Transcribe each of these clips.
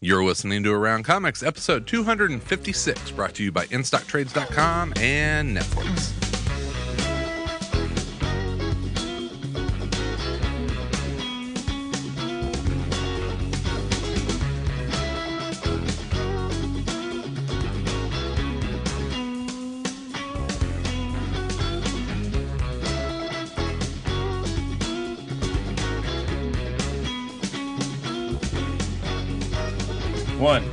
You're listening to Around Comics, episode 256, brought to you by InStockTrades.com and Netflix. One.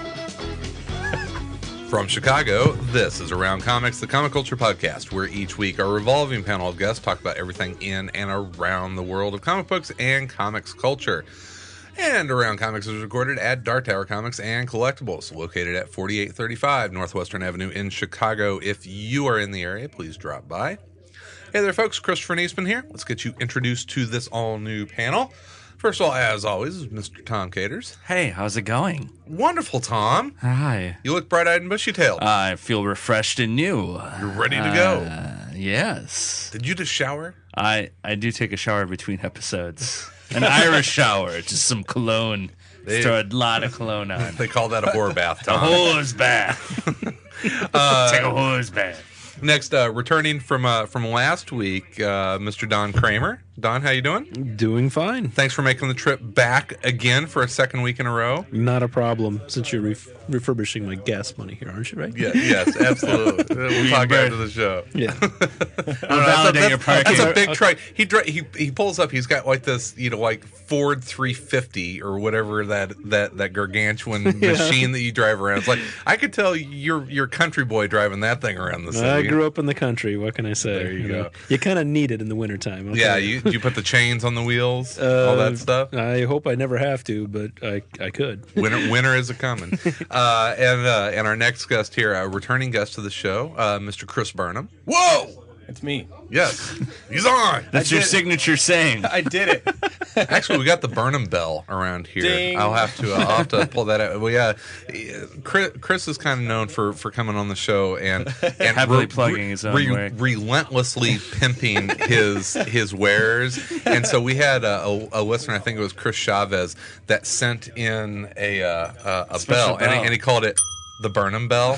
From Chicago, this is Around Comics, the comic culture podcast, where each week our revolving panel of guests talk about everything in and around the world of comic books and comics culture. And Around Comics is recorded at Dark Tower Comics and Collectibles, located at 4835 Northwestern Avenue in Chicago. If you are in the area, please drop by. Hey there, folks. Christopher Niesman here. Let's get you introduced to this all-new panel. First of all, as always, is Mr. Tom Caters. Hey, how's it going? Wonderful, Tom. Hi. You look bright-eyed and bushy-tailed. I feel refreshed and new. You're ready to go. Yes. Did you just shower? I do take a shower between episodes. An Irish shower, just some cologne. Throw a lot of cologne on. They call that a whore bath, A Tom. hose bath. Take a hose bath. Next, returning from last week, Mr. Don Kramer. Don, how you doing? Doing fine. Thanks for making the trip back again for a second week in a row. Not a problem, since you're refurbishing my gas money here, aren't you, right? Yeah, yes, absolutely. We'll talk after the show. Yeah. Validate your parking. That's a big truck. He pulls up. He's got like this, like Ford 350 or whatever that gargantuan machine that you drive around. It's like I could tell you're country boy driving that thing around the city. I grew up in the country. What can I say? There you go. You kind of need it in the wintertime. Okay? Yeah, you put the chains on the wheels, all that stuff. I hope I never have to, but I could. Winter is a coming. And our next guest here, a returning guest to the show, Mr. Chris Burnham. Whoa! It's me. Yes, he's on. That's your signature saying. I did it. Actually, we got the Burnham bell around here. Ding. I'll have to pull that out. Well, yeah, Chris is kind of known for coming on the show and Heavily plugging his own way. relentlessly pimping his wares. And so we had a listener, I think it was Chris Chavez, that sent in a bell, bell. and he called it the Burnham Bell.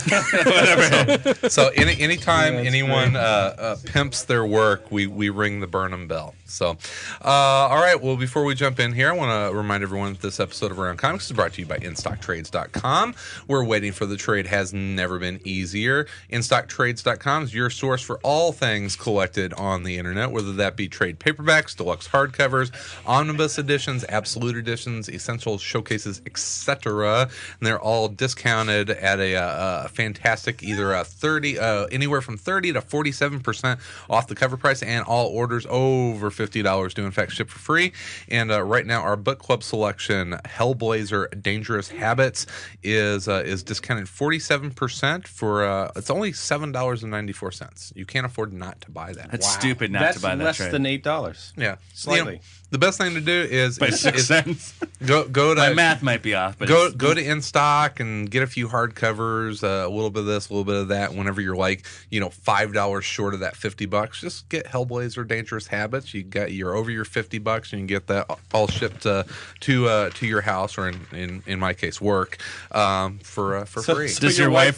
So anytime anyone pimps their work, we ring the Burnham Bell. So, all right. Well, before we jump in here, I want to remind everyone that this episode of Around Comics is brought to you by InStockTrades.com. Where waiting for the trade has never been easier. InStockTrades.com is your source for all things collected on the internet, whether that be trade paperbacks, deluxe hardcovers, omnibus editions, absolute editions, essentials, showcases, etc. And they're all discounted at a fantastic either anywhere from 30 to 47% off the cover price, and all orders over $50 do in fact ship for free. And right now our book club selection, Hellblazer Dangerous Habits, is discounted 47% for it's only $7.94. You can't afford not to buy that. That's stupid not to buy that That's trade. less than $8. Yeah, Slightly. The best thing to do is By 6 cents. go to My math might be off, but go to InStock and get a few hardcovers, a little bit of this, a little bit of that. Whenever you're like, $5 short of that $50, just get Hellblazer Dangerous Habits. You're over your $50, and you can get that all shipped to your house, or in my case, work, for free. Does your wife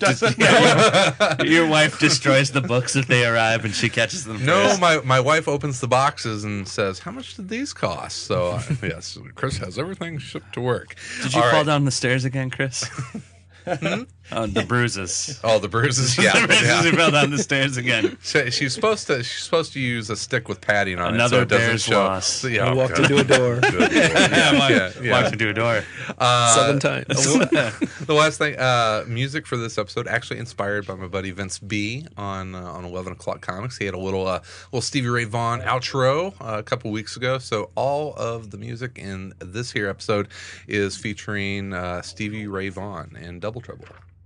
your wife destroys the books if they arrive and she catches them No, first? my wife opens the boxes and says, "How much did these cost?" So yes, Chris has everything shipped to work. Did you All fall right. down the stairs again, Chris? The bruises. Oh, the bruises. Yeah, The bruises yeah. who fell down the stairs again. She's supposed to use a stick with padding on Another it, so it doesn't bear's show. loss. So, I walked into a door Walked into a door. 7 times. The last thing, music for this episode actually inspired by my buddy Vince B on 11 O'Clock Comics. He had a little Stevie Ray Vaughan outro a couple weeks ago. So all of the music in this here episode is featuring Stevie Ray Vaughan and Double Trouble.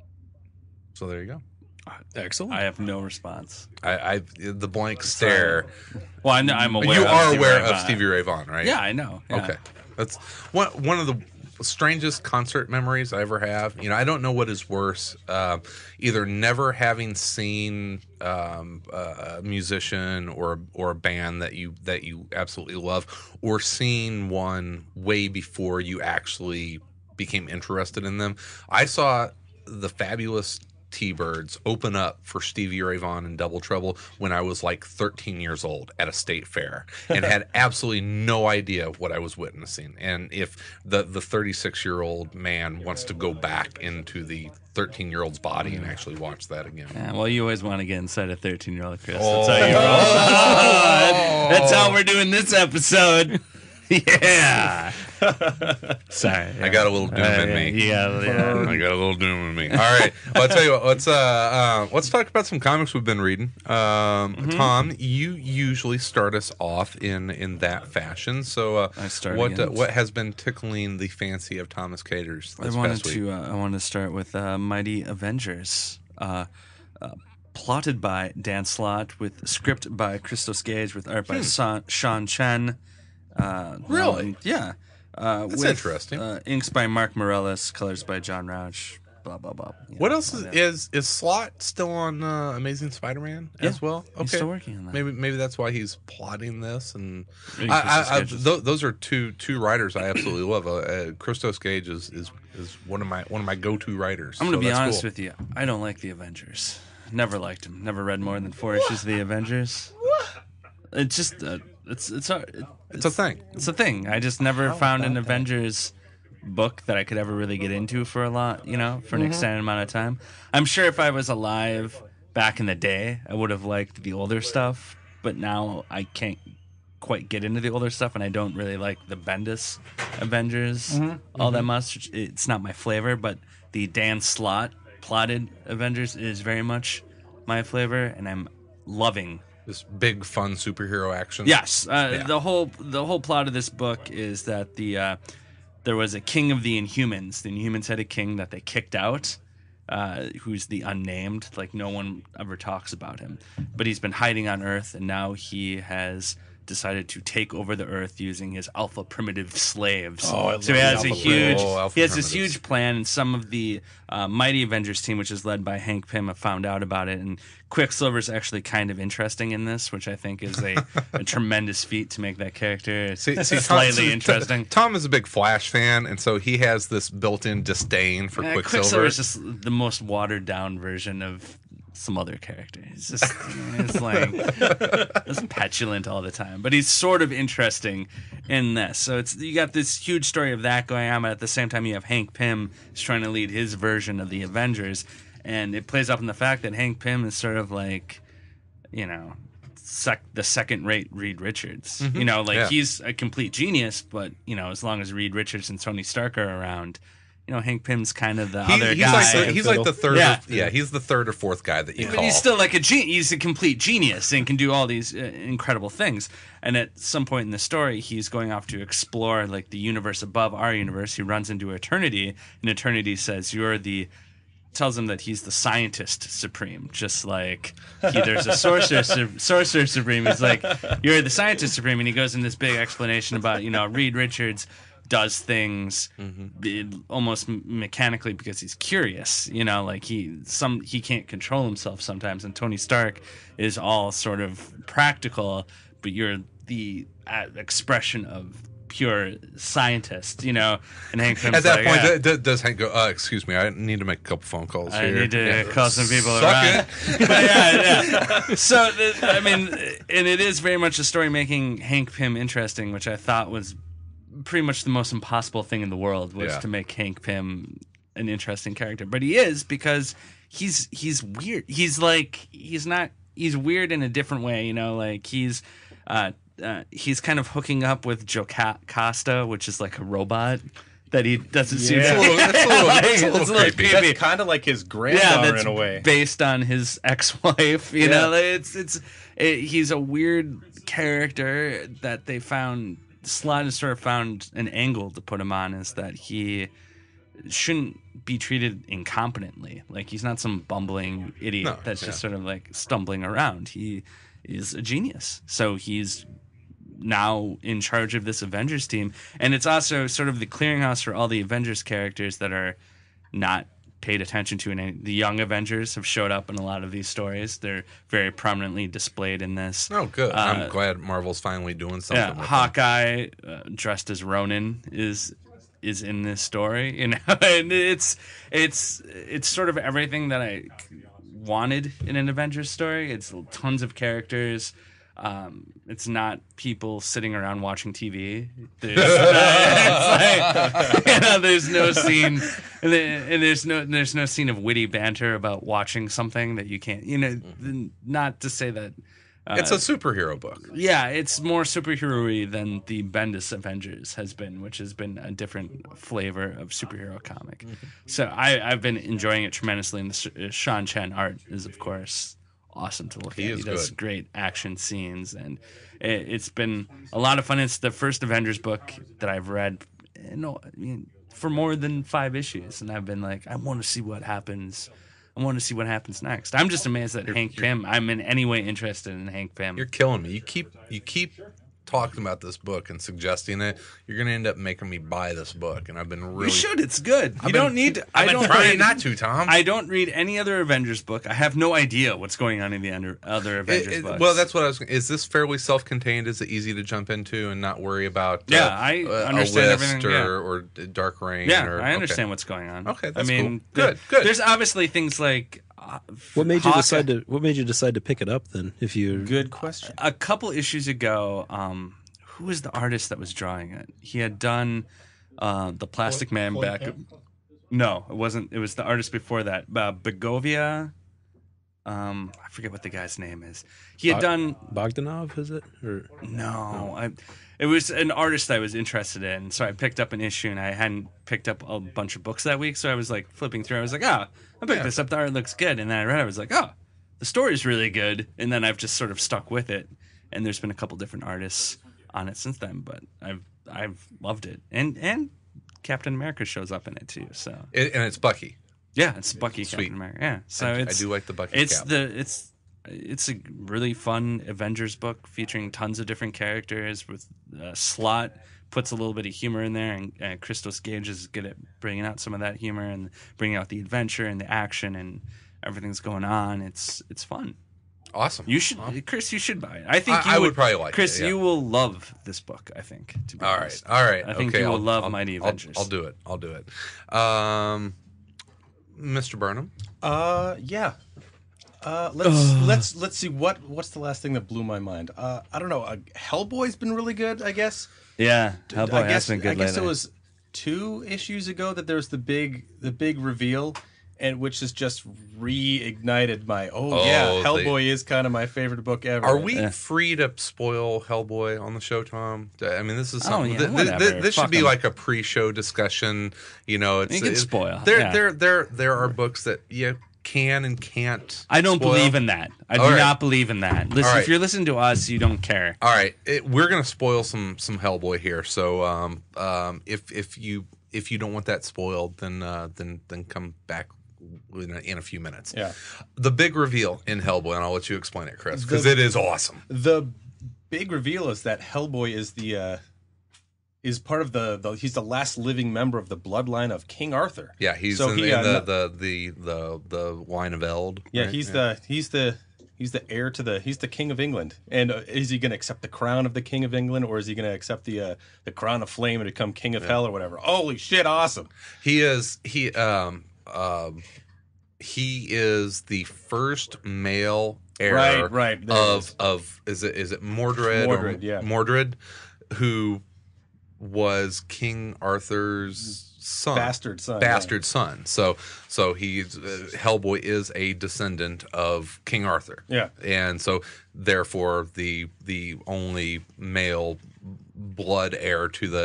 So there you go. Excellent. I have no response. I the blank stare. Well, I'm aware. You of are Stevie aware Ray of Vaughan. Stevie Ray Vaughan, right? Yeah, I know. Yeah. Okay, that's one of the strangest concert memories I ever have. I don't know what is worse, either never having seen a musician or a band that you absolutely love, or seeing one way before you actually became interested in them. I saw the Fabulous T-Birds open up for Stevie Ray Vaughan and Double Trouble when I was like 13 years old at a state fair and had absolutely no idea what I was witnessing. And if the 36-year-old man wants to go back into the 13-year-old's body and actually watch that again. Yeah, well, you always want to get inside a 13-year-old, Chris. That's how you roll. That's how we're doing this episode. Yeah. Sorry. I got a little doom in me. Yeah. I got a little doom in me. All right. Well, I'll tell you what. Let's talk about some comics we've been reading. Tom, you usually start us off in that fashion. So, what has been tickling the fancy of Thomas Caters this past week? I wanted to start with Mighty Avengers. Plotted by Dan Slott, with script by Christos Gage, with art by Sean Chen. Really? Yeah. That's interesting. Inks by Mark Morellis, colors by John Rauch. Blah blah blah. What else is Slott still on Amazing Spider-Man as well? Okay, he's still working on that. Maybe that's why he's plotting this. And those are two writers I absolutely love. Christos Gage is one of my go-to writers. I'm going to be honest with you. I don't like the Avengers. Never liked him. Never read more than 4 issues of the Avengers. It's just it's hard. It's a thing. It's a thing. I just never found an Avengers book that I could ever really get into for a lot, for an extended amount of time. I'm sure if I was alive back in the day, I would have liked the older stuff, but now I can't quite get into the older stuff, and I don't really like the Bendis Avengers all that much. It's not my flavor, but the Dan Slott plotted Avengers is very much my flavor, and I'm loving this big fun superhero action. Yes, the whole plot of this book is that there was a king of the Inhumans. The Inhumans had a king that they kicked out, who's the Unnamed. Like, no one ever talks about him, but he's been hiding on Earth, and now he has decided to take over the Earth using his alpha primitive slaves. So he has this huge plan, and some of the Mighty Avengers team, which is led by Hank Pym, have found out about it. And Quicksilver's actually kind of interesting in this, which I think is a tremendous feat to make that character slightly interesting. Tom is a big Flash fan, and so he has this built-in disdain for Quicksilver. Quicksilver is just the most watered-down version of some other character. It's just it's petulant all the time, but he's sort of interesting in this. So you got this huge story of that going on, but at the same time you have Hank Pym is trying to lead his version of the Avengers, and it plays up in the fact that Hank Pym is sort of like, the second-rate Reed Richards. He's a complete genius, but as long as Reed Richards and Tony Stark are around, Hank Pym's kind of the other guy. He's like the third. He's the third or fourth guy that you call. But he's still like he's a complete genius and can do all these incredible things. And at some point in the story, he's going off to explore like the universe above our universe. He runs into Eternity, and Eternity says, tells him that he's the scientist supreme, just like there's a sorcerer supreme. He's like, you're the scientist supreme, and he goes in this big explanation about Reed Richards does things almost mechanically because he's curious, he can't control himself sometimes, and Tony Stark is all sort of practical, but you're the expression of pure scientist, and Hank Pym's at that point does Hank go, excuse me, I need to make a couple phone calls here. I need to call some people around. But so and it is very much a story making Hank Pym interesting, which I thought was pretty much the most impossible thing in the world, was to make Hank Pym an interesting character. But he is, because he's weird. He's weird in a different way, he's kind of hooking up with Jocasta, which is like a robot that he doesn't see. It's a little creepy. That's kind of like his granddaughter in a way, based on his ex-wife. He's a weird character that they found. Slott has sort of found an angle to put him on, is that he shouldn't be treated incompetently. Like, he's not some bumbling idiot that's just sort of like stumbling around. He is a genius. So he's now in charge of this Avengers team. And it's also sort of the clearinghouse for all the Avengers characters that are not paid attention to. The young Avengers have showed up in a lot of these stories. They're very prominently displayed in this. Oh, good. I'm glad Marvel's finally doing something with Hawkeye, dressed as Ronin, is is in this story, you know, and it's sort of everything that I wanted in an Avengers story. It's tons of characters. It's not people sitting around watching TV. There's, there's no scene, and there's no scene of witty banter about watching something that you can't. You know, not to say that. It's a superhero book. Yeah, it's more superhero-y than the Bendis Avengers has been, which has been a different flavor of superhero comic. Mm-hmm. So I've been enjoying it tremendously, and the Sean Chen art is, of course, awesome to look at. He does great action scenes, and it's been a lot of fun. It's the first Avengers book that I've read for more than 5 issues, and I've been like, I want to see what happens. I want to see what happens next. I'm just amazed that Hank Pym. I'm in any way interested in Hank Pym. You're killing me. You keep talking about this book and suggesting it. You're going to end up making me buy this book, and I've been really. You should. It's good. You don't need to. I've been trying not to, Tom. I don't read any other Avengers book. I have no idea what's going on in the other Avengers books. Well, that's what I was. Is this fairly self-contained? Is it easy to jump into and not worry about? I understand everything. Or Dark Reign. Yeah, I understand what's going on. Okay, that's cool. Good. There's obviously things like. What made you decide to pick it up then? If you good question. A couple issues ago, who was the artist that was drawing it? He had done the Plastic Man back. No, it wasn't. It was the artist before that. Begovia. I forget what the guy's name is. He had done Bogdanov. Is it or no? It was an artist I was interested in, so I picked up an issue, and I hadn't picked up a bunch of books that week, so I was like flipping through. I was like, I picked this up. The art looks good, and then I read it. I was like, the story's really good, and then I've just sort of stuck with it. And there's been a couple different artists on it since then, but I've loved it, and Captain America shows up in it too. So and it's Bucky. Yeah, it's Bucky. Sweet. Captain America. Yeah, so I do like the Bucky. It's a really fun Avengers book featuring tons of different characters. With Slott puts a little bit of humor in there, and Christos Gage is good at bringing out some of that humor and bringing out the adventure and the action and everything's going on. It's fun. Awesome. You should, Chris. You should buy it. I think I would probably like Chris. it. Chris, you will love this book. I think. To be honest. All right. I think you will love Mighty Avengers. I'll do it. Mr. Burnham. Yeah. Let's see what's the last thing that blew my mind. I don't know. Hellboy's been really good, I guess. Yeah, Hellboy has been good. I guess it was 2 issues ago that there was the big reveal, and which has just reignited my Hellboy is kind of my favorite book ever. Are we free to spoil Hellboy on the show, Tom? I mean, this is something. This should be like a pre-show discussion. You know, you can spoil. There are books that you can and can't. I don't spoil. Believe in that. I do not believe in that. Listen, if you're listening to us, you don't care. All right, we're gonna spoil some Hellboy here. So if you don't want that spoiled, then come back in a few minutes. Yeah. The big reveal in Hellboy, and I'll let you explain it, Chris, because it is awesome. The big reveal is that Hellboy is part of he's the last living member of the bloodline of King Arthur. Yeah, he's in the line of Eld. Yeah, right? he's the heir to he's the King of England. And is he going to accept the crown of the King of England, or is he going to accept the crown of flame and become King of Hell or whatever? Holy shit, awesome. He is the first male heir of is it Mordred? Mordred, who was King Arthur's son, bastard son. So he's Hellboy is a descendant of King Arthur. Yeah, and so therefore the only male blood heir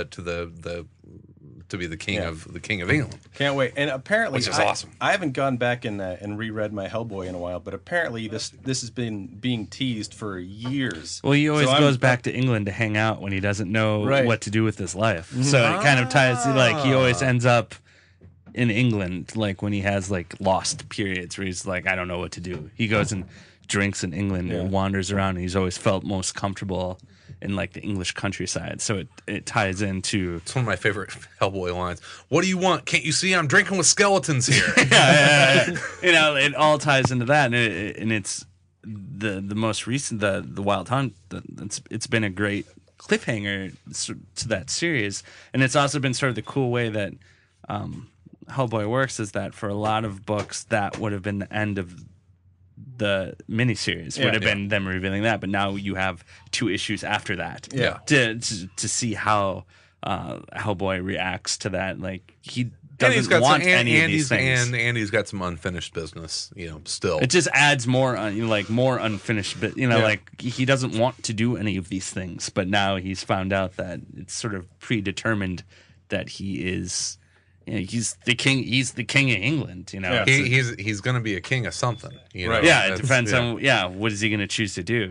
to be the king of England. Can't wait. And apparently, which is awesome. I haven't gone back and reread my Hellboy in a while, but apparently this has been being teased for years. Well, he always goes back to England to hang out when he doesn't know what to do with his life. So it kind of ties, like, he always ends up in England, like when he has like lost periods where he's like, I don't know what to do. He goes and drinks in England and wanders around, and he's always felt most comfortable in like the English countryside. So it ties into. It's one of my favorite Hellboy lines. What do you want? Can't you see I'm drinking with skeletons here? You know, it all ties into that, and it's the most recent the Wild Hunt. It's been a great cliffhanger to that series. And it's also been sort of the cool way that Hellboy works is that for a lot of books, that would have been the end of the miniseries. Would have been them revealing that, but now you have 2 issues after that. To see how Hellboy reacts to that. Like he doesn't want any of these things. And he's got some unfinished business, still. It just adds more, more unfinished, but like he doesn't want to do any of these things. But now he's found out that it's sort of predetermined that he is, he's the king. He's the king of England. He's going to be a king of something. Right. Yeah, it depends on what is he going to choose to do.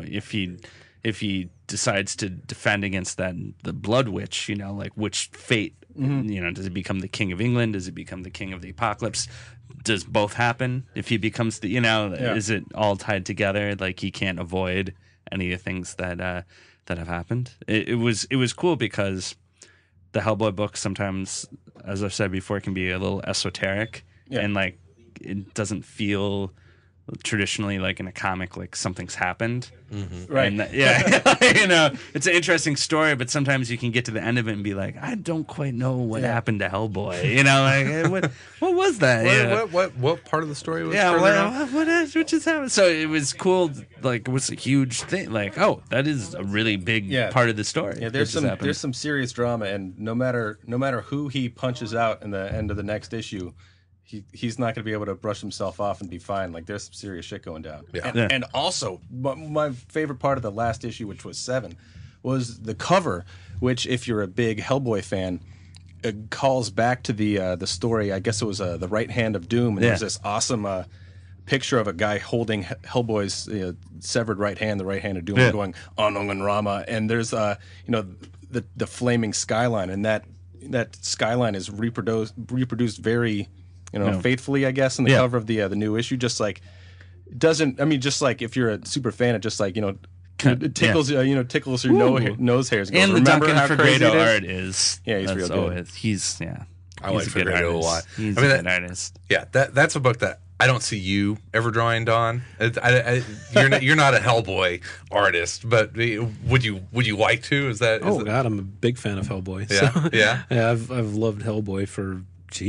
If he decides to defend against the Blood Witch, like which fate. Does he become the king of England? Does he become the king of the apocalypse? Does both happen? If he becomes is it all tied together? Like he can't avoid any of the things that have happened. It was cool because the Hellboy books sometimes, as I've said before, can be a little esoteric and like it doesn't feel traditionally like in a comic like something's happened, right? And it's an interesting story, but sometimes you can get to the end of it and be like, I don't quite know what happened to Hellboy. Like what was that? What part of the story was? What just happened? So it was cool. Like it was a huge thing. Like that is a really big part of the story. Yeah, there's some serious drama, and no matter who he punches out in the end of the next issue. He's not going to be able to brush himself off and be fine. Like there's some serious shit going down. And also, my favorite part of the last issue, which was 7, was the cover. Which, if you're a big Hellboy fan, it calls back to the story. I guess it was the Right Hand of Doom, and there's this awesome picture of a guy holding Hellboy's severed right hand, the Right Hand of Doom, going Anung Rama, and there's the flaming skyline, and that skyline is reproduced very. Faithfully, I guess, in the cover of the new issue. Just like just like if you're a super fan, it just like it tickles tickles your nose hairs. And the Duncan Fegredo art is he's real good. I like Fegredo a lot. He's a good artist. Yeah, that's a book that I don't see you ever drawing, Don. You're not a Hellboy artist, but would you like to? God, I'm a big fan of Hellboy. Yeah, I've loved Hellboy for.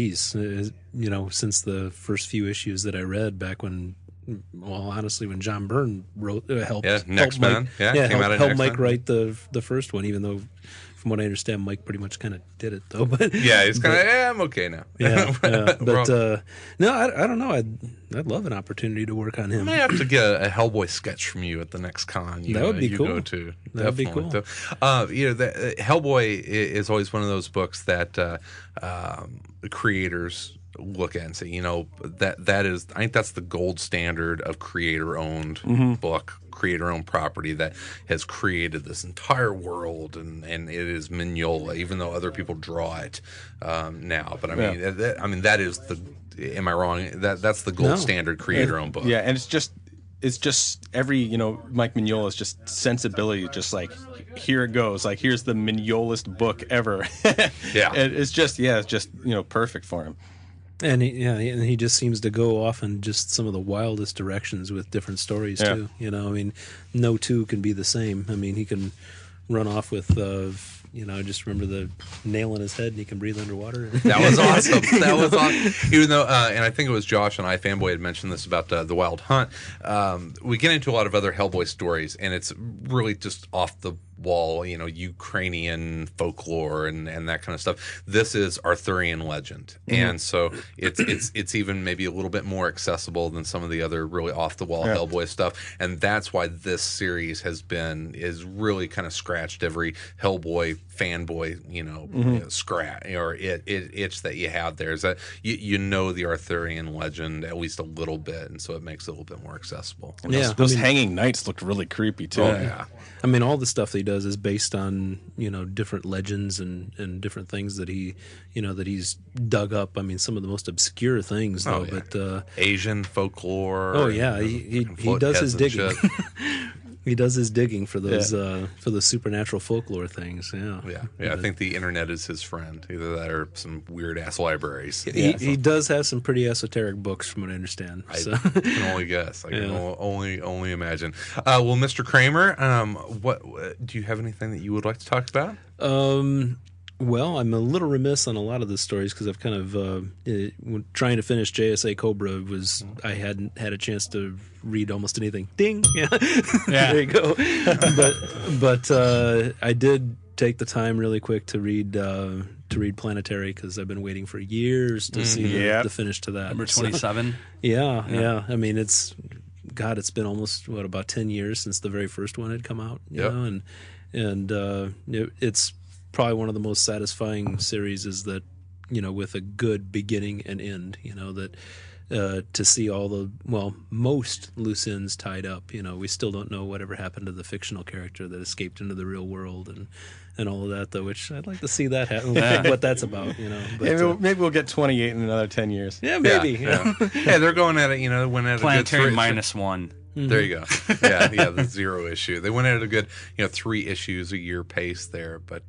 Since the first few issues that I read back when, honestly, when John Byrne helped Next Man, helped Mike write the first one, even though, from what I understand, Mike pretty much kind of did it though. But he's kind of I'm okay now. But no, I don't know. I'd love an opportunity to work on him. I may have to get a Hellboy sketch from you at the next con. That would be cool. Go to. That would be cool. Hellboy is always one of those books that creators look at and say, that is. I think that's the gold standard of creator-owned book, creator-owned property that has created this entire world, and it is Mignola, even though other people draw it now. But that is the. Am I wrong? That's the gold standard creator-owned book. Yeah, and it's just every Mike Mignola's just sensibility, just like here it goes, like here's the Mignolist book ever. It's just perfect for him. And he just seems to go off in just some of the wildest directions with different stories too. No two can be the same. He can run off with. I just remember the nail in his head and he can breathe underwater. That was awesome. Even though, and I think it was Josh and iFanboy had mentioned this about the Wild Hunt. We get into a lot of other Hellboy stories, and it's really just off the wall, Ukrainian folklore and that kind of stuff. This is Arthurian legend, and so it's even maybe a little bit more accessible than some of the other really off the wall Hellboy stuff, and that's why this series is really kind of scratched every Hellboy fanboy scratch or itch that you have there. Is that the Arthurian legend at least a little bit, and so it makes it a little bit more accessible. And those hanging knights looked really creepy too. All the stuff that he does is based on different legends and different things that he that he's dug up. Some of the most obscure things though, but Asian folklore. He does his digging. He does his digging for those for the supernatural folklore things. Yeah. I think the internet is his friend. Either that or some weird ass libraries. He does have some pretty esoteric books, from what I understand. I can only guess. I can only imagine. Well, Mr. Kramer, what do you have anything that you would like to talk about? Well, I'm a little remiss on a lot of the stories because I've kind of trying to finish JSA Cobra I hadn't had a chance to read almost anything. Ding, there you go. but I did take the time really quick to read Planetary because I've been waiting for years to see the finish to that. Number 27. So, yeah. I mean, it's been almost about 10 years since the very first one had come out. You know, and it's probably one of the most satisfying series is that, you know, with a good beginning and end, you know, that to see all the, most loose ends tied up. You know, we still don't know whatever happened to the fictional character that escaped into the real world and all of that, though, which I'd like to see that happen, what that's about, you know. But, maybe we'll get 28 in another 10 years. Yeah, maybe. Yeah, they're going at it, you know, when at Planetary a good -1. There you go. Yeah, the 0 issue. They went at a good, 3 issues a year pace there, but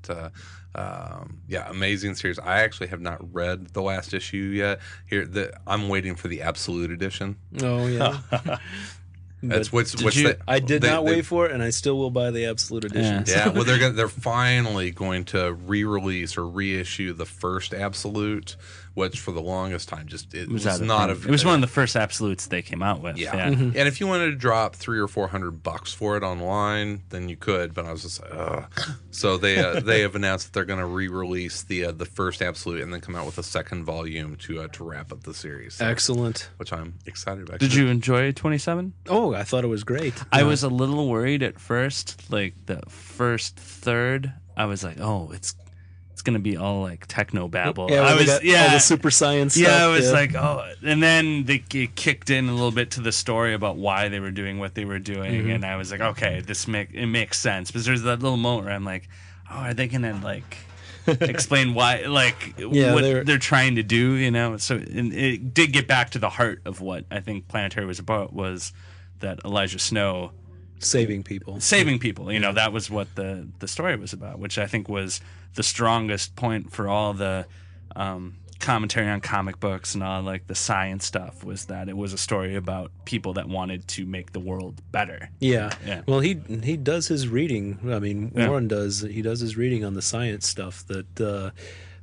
amazing series. I actually have not read the last issue yet. I'm waiting for the Absolute Edition. Oh yeah. That's I did not wait for it, and I still will buy the Absolute Edition. Yeah, well, they're finally going to re-release or reissue the first Absolute, which for the longest time it was not a. It was one of the first Absolutes they came out with. Yeah, and if you wanted to drop $300 or $400 for it online, then you could. But I was just like, ugh. So they have announced that they're going to re-release the first Absolute and then come out with a second volume to wrap up the series. So, excellent, which I'm excited about. Did you enjoy 27? Oh, I thought it was great. I was a little worried at first, like the first third. I was like, oh, it's going to be all like techno babble. Yeah, all the super science stuff. Yeah, I was like, oh, and then it kicked in a little bit to the story about why they were doing what they were doing, and I was like, okay, it makes sense. Because there's that little moment where I'm like, oh, are they going to like explain why, like what they're trying to do, you know? So it did get back to the heart of what I think Planetary was about, was that Elijah Snow saving people, you know. That was what the story was about, which I think was the strongest point for all the commentary on comic books and all like the science stuff, was that it was a story about people that wanted to make the world better. Yeah. Well, he does his reading. I mean, Warren does. He does his reading on the science stuff that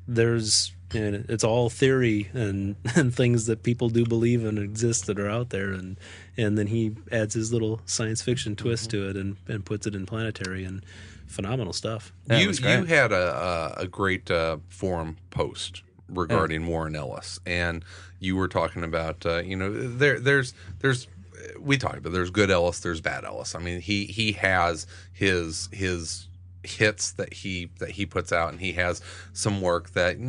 and it's all theory and things that people do believe and exist that are out there, and then he adds his little science fiction twist to it and puts it in Planetary, and phenomenal stuff. You had a great forum post regarding Warren Ellis, and you were talking about there's we talked about there's good Ellis, there's bad Ellis. I mean, he has his hits that he puts out, and he has some work that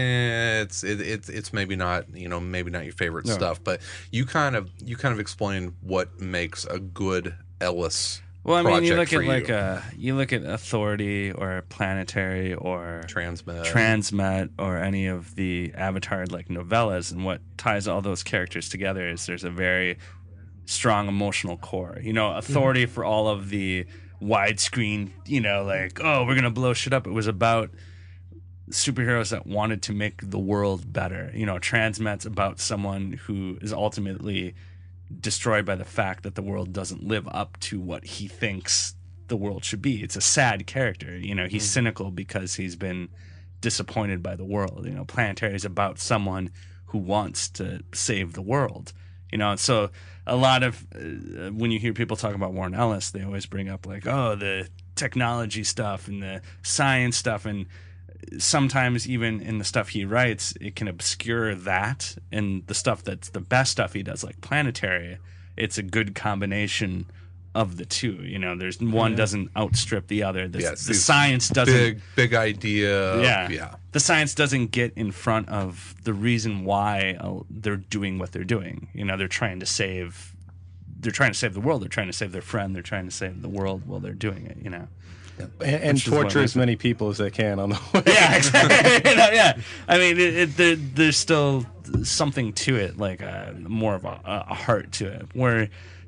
it's maybe not your favorite stuff, but you kind of explain what makes a good Ellis. Well, I mean, you look at Authority or Planetary or Transmet or any of the Avatar like novellas, and what ties all those characters together is there's a very strong emotional core. You know, Authority for all of the widescreen, like, oh, we're gonna blow shit up. It was about superheroes that wanted to make the world better. Transmet's about someone who is ultimately destroyed by the fact that the world doesn't live up to what he thinks the world should be. It's a sad character. He's cynical because he's been disappointed by the world. Planetary is about someone who wants to save the world. So a lot of when you hear people talk about Warren Ellis, they always bring up like, oh, the technology stuff and the science stuff, and sometimes even in the stuff he writes, it can obscure that, and the stuff that's the best stuff he does, like Planetary, it's a good combination of the two. There's one doesn't outstrip the other. The science doesn't big idea. Yeah. The science doesn't get in front of the reason why they're doing what they're doing. They're trying to save the world. They're trying to save their friend. They're trying to save the world while they're doing it. And torture as many people as they can on the way. Yeah, exactly. I mean, there's still something to it, like more of a heart to it. Where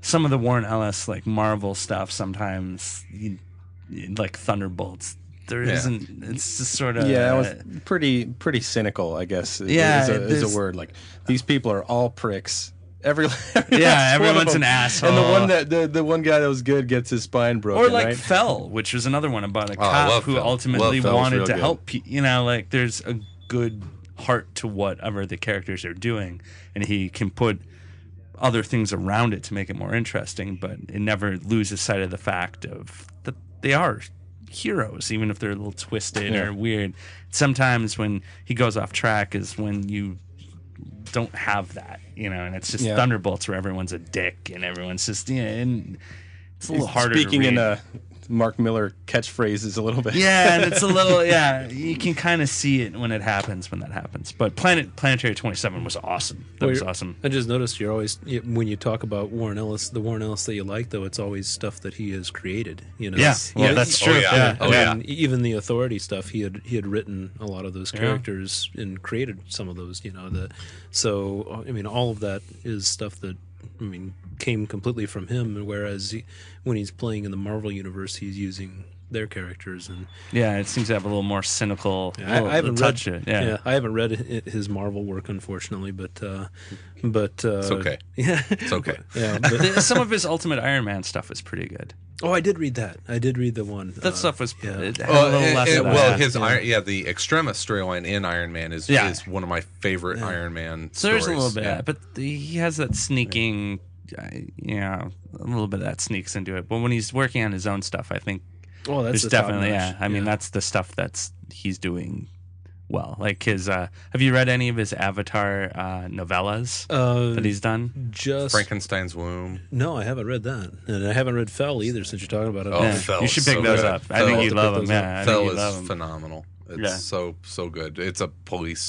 some of the Warren Ellis like Marvel stuff sometimes like Thunderbolts. There isn't. It's just sort of it was pretty cynical, I guess. Is a word. Like these people are all pricks. Everyone's an asshole. And the one the one guy that was good gets his spine broken. Or like right? Fell, which was another one about a cop who ultimately wanted to help. Like there's a good heart to whatever the characters are doing, and he can put other things around it to make it more interesting, but it never loses sight of the fact of that they are heroes, even if they're a little twisted or weird. Sometimes when he goes off track is when you don't have that, and it's just Thunderbolts where everyone's a dick and everyone's just and it's a little harder speaking to read. In Mark Miller catchphrases a little bit. And it's a little you can kind of see it when that happens. But Planetary 27 was awesome. That was awesome. I just noticed you're always, when you talk about Warren Ellis, the Warren Ellis that you like, though, it's always stuff that he has created. That's true. Even the Authority stuff, he had written a lot of those characters and created some of those. So I mean, all of that is stuff that came completely from him. Whereas when he's playing in the Marvel universe, he's using their characters, and it seems to have a little more cynical. I haven't read. I haven't read his Marvel work, unfortunately, but it's okay. It's okay. Some of his Ultimate Iron Man stuff is pretty good. Oh, I did read that. I did read the one. That stuff was the Extremis storyline in Iron Man is one of my favorite Iron Man stories. So there's a little bit of that, but he has that sneaking, a little bit of that sneaks into it. But when he's working on his own stuff, I think that's definitely, that's the stuff he's doing well. Like his, have you read any of his Avatar novellas that he's done? Just Frankenstein's Womb. No, I haven't read that, and I haven't read Fell either. Since you're talking about it, Fell, you should pick those up. I think you'd love them. Fell is phenomenal. It's so good. It's a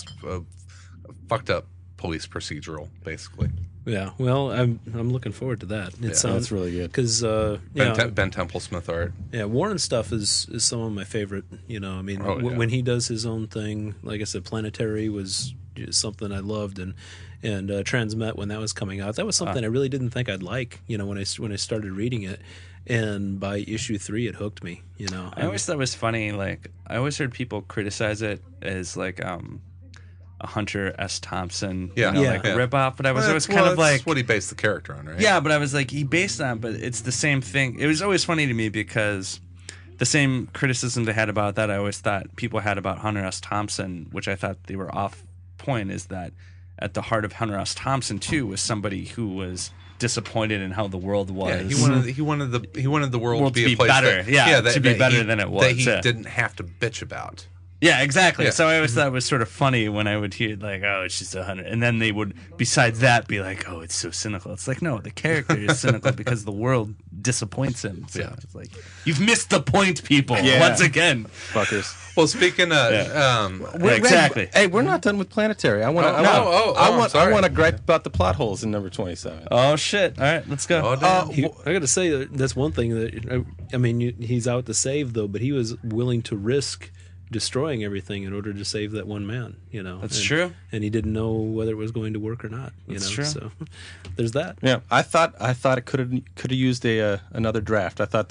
fucked up police procedural, basically. Yeah, well, I'm looking forward to that. It sounds really good because Ben Templesmith art. Yeah, Warren stuff is some of my favorite. When he does his own thing, like I said, Planetary was something I loved, and Transmet when that was coming out, that was something I really didn't think I'd like. When I started reading it, and by issue 3, it hooked me. I always thought it was funny. Like I always heard people criticize it as like a Hunter S. Thompson, like a ripoff, but I was always kind of like, what he based the character on, right? Yeah, but I was like, he based on, but it's the same thing. It was always funny to me because the same criticism they had about that, I always thought people had about Hunter S. Thompson, which I thought they were off point, is that at the heart of Hunter S. Thompson too was somebody who was disappointed in how the world was. Yeah, he wanted the world to be a place better. To be better than it was. That he didn't have to bitch about. Yeah, exactly. Yeah. So I always thought it was sort of funny when I would hear like, "Oh, it's just 100," and then they would, besides that, be like, "Oh, it's so cynical." It's like, no, the character is cynical because the world disappoints him. So it's like, you've missed the point, people. Once again, fuckers. Well, speaking of, exactly. Hey, we're not done with Planetary. I want to gripe about the plot holes in number 27. Oh shit! All right, let's go. I got to say that's one thing that he's out to save though, but he was willing to risk destroying everything in order to save that one man. That's true. And he didn't know whether it was going to work or not. That's true. So there's that. Yeah, I thought it could have used another draft. I thought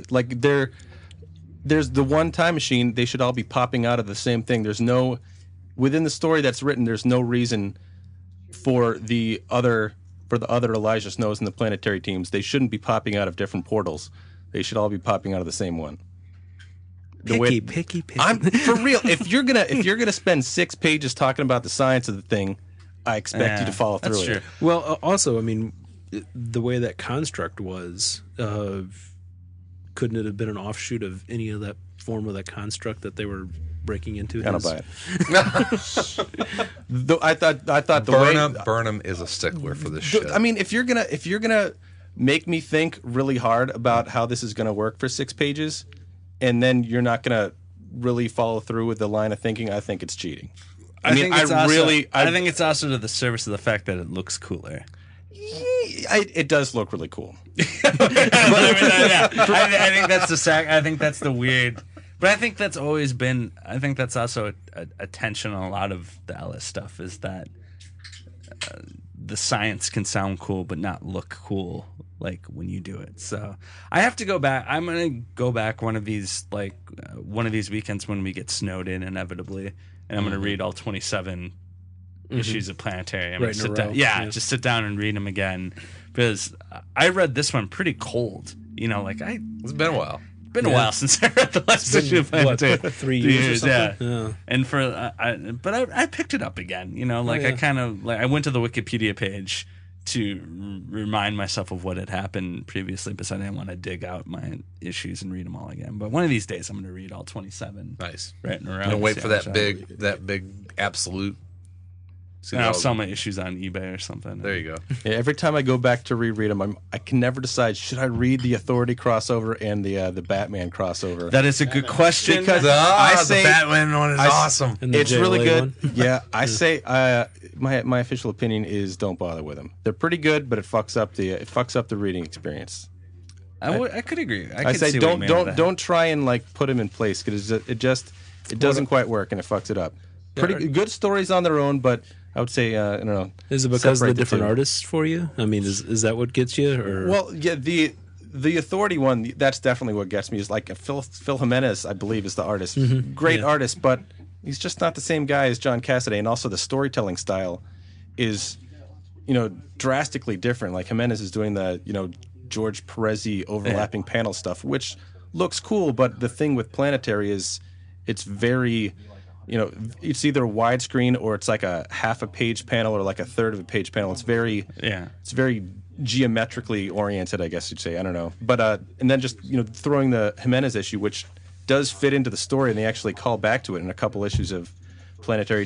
there's the one time machine. They should all be popping out of the same thing. There's no within the story that's written. There's no reason for the other Elijah Snows and the Planetary teams. They shouldn't be popping out of different portals. They should all be popping out of the same one. Picky. I'm for real. If you're gonna spend 6 pages talking about the science of the thing, I expect you to follow through with it. Well, also, the way that construct was, couldn't it have been an offshoot of any of that form of that construct that they were breaking into? I don't buy it. I thought Burnham is a stickler for this shit. If you're gonna make me think really hard about how this is gonna work for 6 pages, and then you're not going to really follow through with the line of thinking, I think it's cheating. I think it's also to the service of the fact that it looks cooler. It does look really cool. I think that's I think that's the weird. But I think that's always been. I think that's also a tension on a lot of the Ellis stuff is that the science can sound cool but not look cool like when you do it. So I have to go back. I'm gonna go back one of these weekends when we get snowed in inevitably, and I'm gonna read all 27 issues of Planetarium. Right in a row. Just sit down and read them again, because I read this one pretty cold. Like It's been a while. been a while since I read the last issue of Planetarium. 3 years or something? Yeah. And but I picked it up again. I kind of I went to the Wikipedia page to remind myself of what had happened previously, because I didn't want to dig out my issues and read them all again. But one of these days, I'm going to read all 27. Nice. Right in a row. And wait for that big absolute. And I'll sell my issues on eBay or something. There you go. Yeah, every time I go back to reread them, I can never decide, should I read the Authority crossover and the Batman crossover? That is a good question. Because I say the Batman one is awesome. And the It's really JLA good. one? Yeah, I say my official opinion is don't bother with them. They're pretty good, but it fucks up the reading experience. I could agree. I say don't try and put them in place, because it doesn't quite work, and it fucks it up. Pretty good stories on their own, but I would say I don't know. Is it because of the separate different two. artists for you? I mean, is that what gets you? Or Well, yeah, the Authority one, that's definitely what gets me. Is Phil Jimenez, I believe, is the artist. Great artist, but he's just not the same guy as John Cassaday, and also the storytelling style is, drastically different. Like Jimenez is doing the, George Perez-y overlapping panel stuff, which looks cool, but the thing with Planetary is it's very, it's either widescreen or it's like a half a page panel or like a third of a page panel. It's very geometrically oriented, I guess you'd say. I don't know. But and then just, throwing the Jimenez issue, which does fit into the story, and they actually call back to it in a couple issues of Planetary,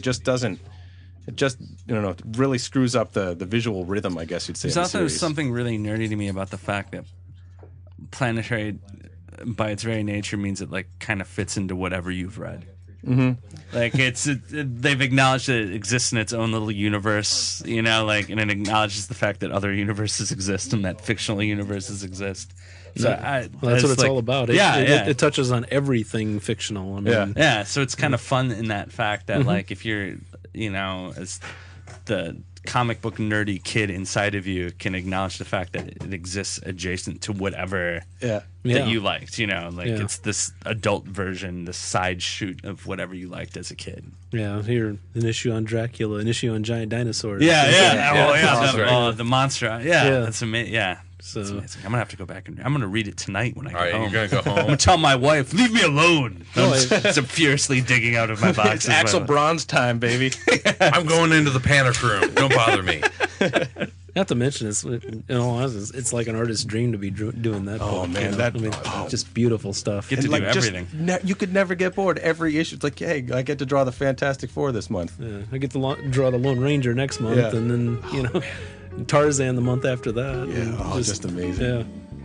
really screws up the visual rhythm, I guess you'd say. There's also something really nerdy to me about the fact that Planetary, by its very nature, means it kind of fits into whatever you've read. Mm-hmm. They've acknowledged that it exists in its own little universe, and it acknowledges the fact that other universes exist and that fictional universes exist. So that's what it's all about. It touches on everything fictional. I mean, so it's kind of fun in that fact that if you're, as the comic book nerdy kid inside of you can acknowledge the fact that it exists adjacent to whatever that you liked, it's this adult version, this side shoot of whatever you liked as a kid. Yeah, here an issue on Dracula, an issue on giant dinosaurs. The monster. That's amazing. Yeah. So that's amazing. I'm gonna have to go back and I'm gonna read it tonight when I get home. You're gonna go home. I'm gonna tell my wife, leave me alone. I'm just furiously digging out of my boxes. It's Axel Braun's time, baby. I'm going into the panic room. Don't bother me. Not to mention, in all honesty, it's like an artist's dream to be doing that. Oh, book, man, just beautiful stuff. Get to do everything. You could never get bored. Every issue, it's like, hey, I get to draw the Fantastic Four this month. Yeah, I get to draw the Lone Ranger next month, and then Tarzan the month after that. Yeah, just amazing. Yeah.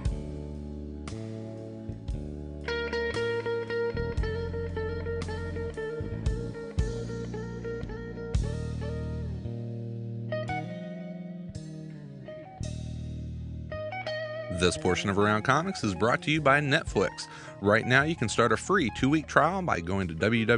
This portion of Around Comics is brought to you by Netflix. Right now, you can start a free 2-week trial by going to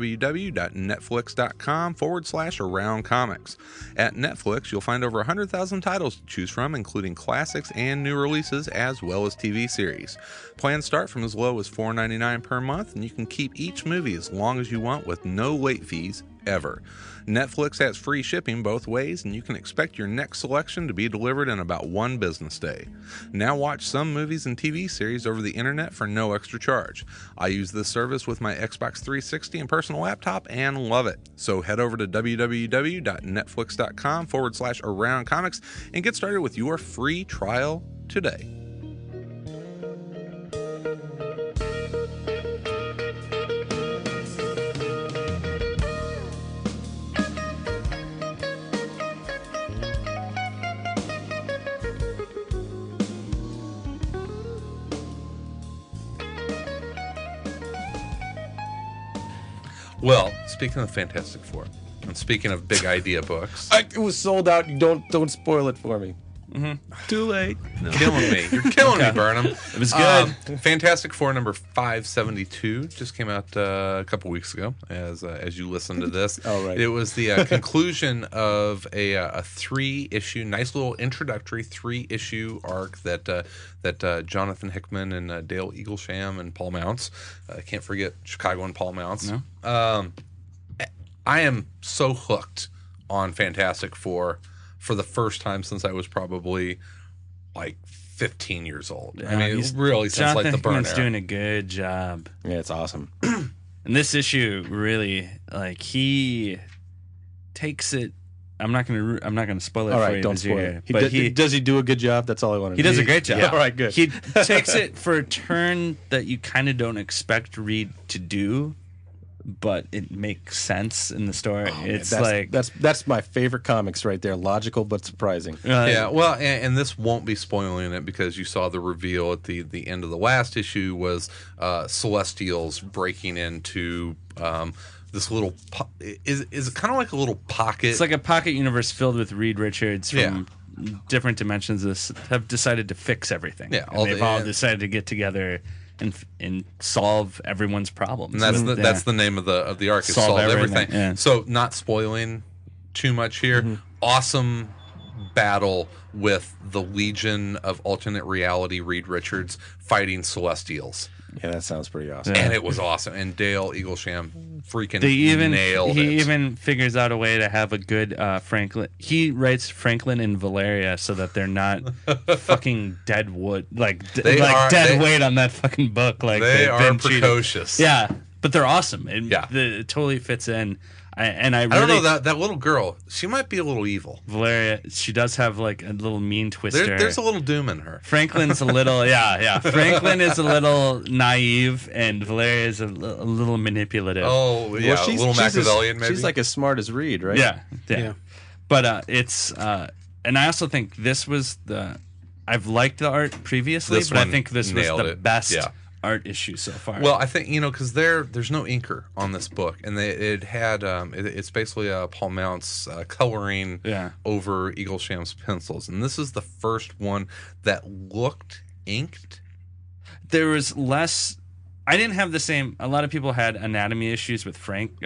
www.netflix.com/Around Comics. At Netflix, you'll find over 100,000 titles to choose from, including classics and new releases, as well as TV series. Plans start from as low as $4.99 per month, and you can keep each movie as long as you want with no late fees ever. Netflix has free shipping both ways, and you can expect your next selection to be delivered in about 1 business day. Now watch some movies and TV series over the internet for no extra charge. I use this service with my Xbox 360 and personal laptop and love it. So head over to www.netflix.com/Around Comics and get started with your free trial today. Well, speaking of Fantastic Four, and speaking of big idea books, It was sold out. Don't spoil it for me. Too late. No. Killing me. You're killing me, Burnham. It was good. Fantastic Four number 572 just came out a couple weeks ago. As you listen to this, Oh, right. It was the conclusion of a 3-issue, nice little introductory 3-issue arc that Jonathan Hickman and Dale Eaglesham and Paul Mounts. Can't forget Chicago and Paul Mounts. No. I am so hooked on Fantastic Four for the first time since I was probably like 15 years old. I mean, really, since Jonathan like the Burn Hickman's era. doing a good job. Yeah, it's awesome. And this issue really, like, he takes it. I'm not gonna spoil it All for right, you. don't spoil it. But Does he do a good job? That's all I want to know. he does a great job. Yeah. All right, good. He takes it for a turn that you kind of don't expect Reed to do, but it makes sense in the story. It's that's my favorite comics right there. Logical but surprising. Yeah, well, and this won't be spoiling it because you saw the reveal at the end of the last issue was Celestials breaking into this little is it kind of like a little pocket? It's like a pocket universe filled with Reed Richards from different dimensions that have decided to fix everything. Yeah, and they've all decided to get together and solve everyone's problems. And that's the name of the arc. Is solve everything. Yeah. So not spoiling too much here. Mm-hmm. Awesome battle with the Legion of Alternate Reality Reed Richards fighting Celestials. Yeah, that sounds pretty awesome. And it was awesome. And Dale Eaglesham freaking nailed it. He even figures out a way to have a good Franklin. He writes Franklin and Valeria so that they're not fucking dead wood, dead weight on that fucking book. Like they they've are been cheated. precocious. Yeah, but they're awesome. It totally fits in. I don't know that little girl. She might be a little evil. Valeria, she does have like a little mean twister. There's a little doom in her. Franklin's a little, Franklin is a little naive, and Valeria is a little manipulative. Oh, yeah, Well, a little Machiavellian, maybe. She's like as smart as Reed, right? Yeah. But it's, and I also think this was I've liked the art previously, but I think this was the best art issue so far. Well, I think because there's no inker on this book, and it had it's basically Paul Mounts coloring over Eaglesham's pencils, and this is the first one that looked inked. There was less. I didn't have the same. A lot of people had anatomy issues with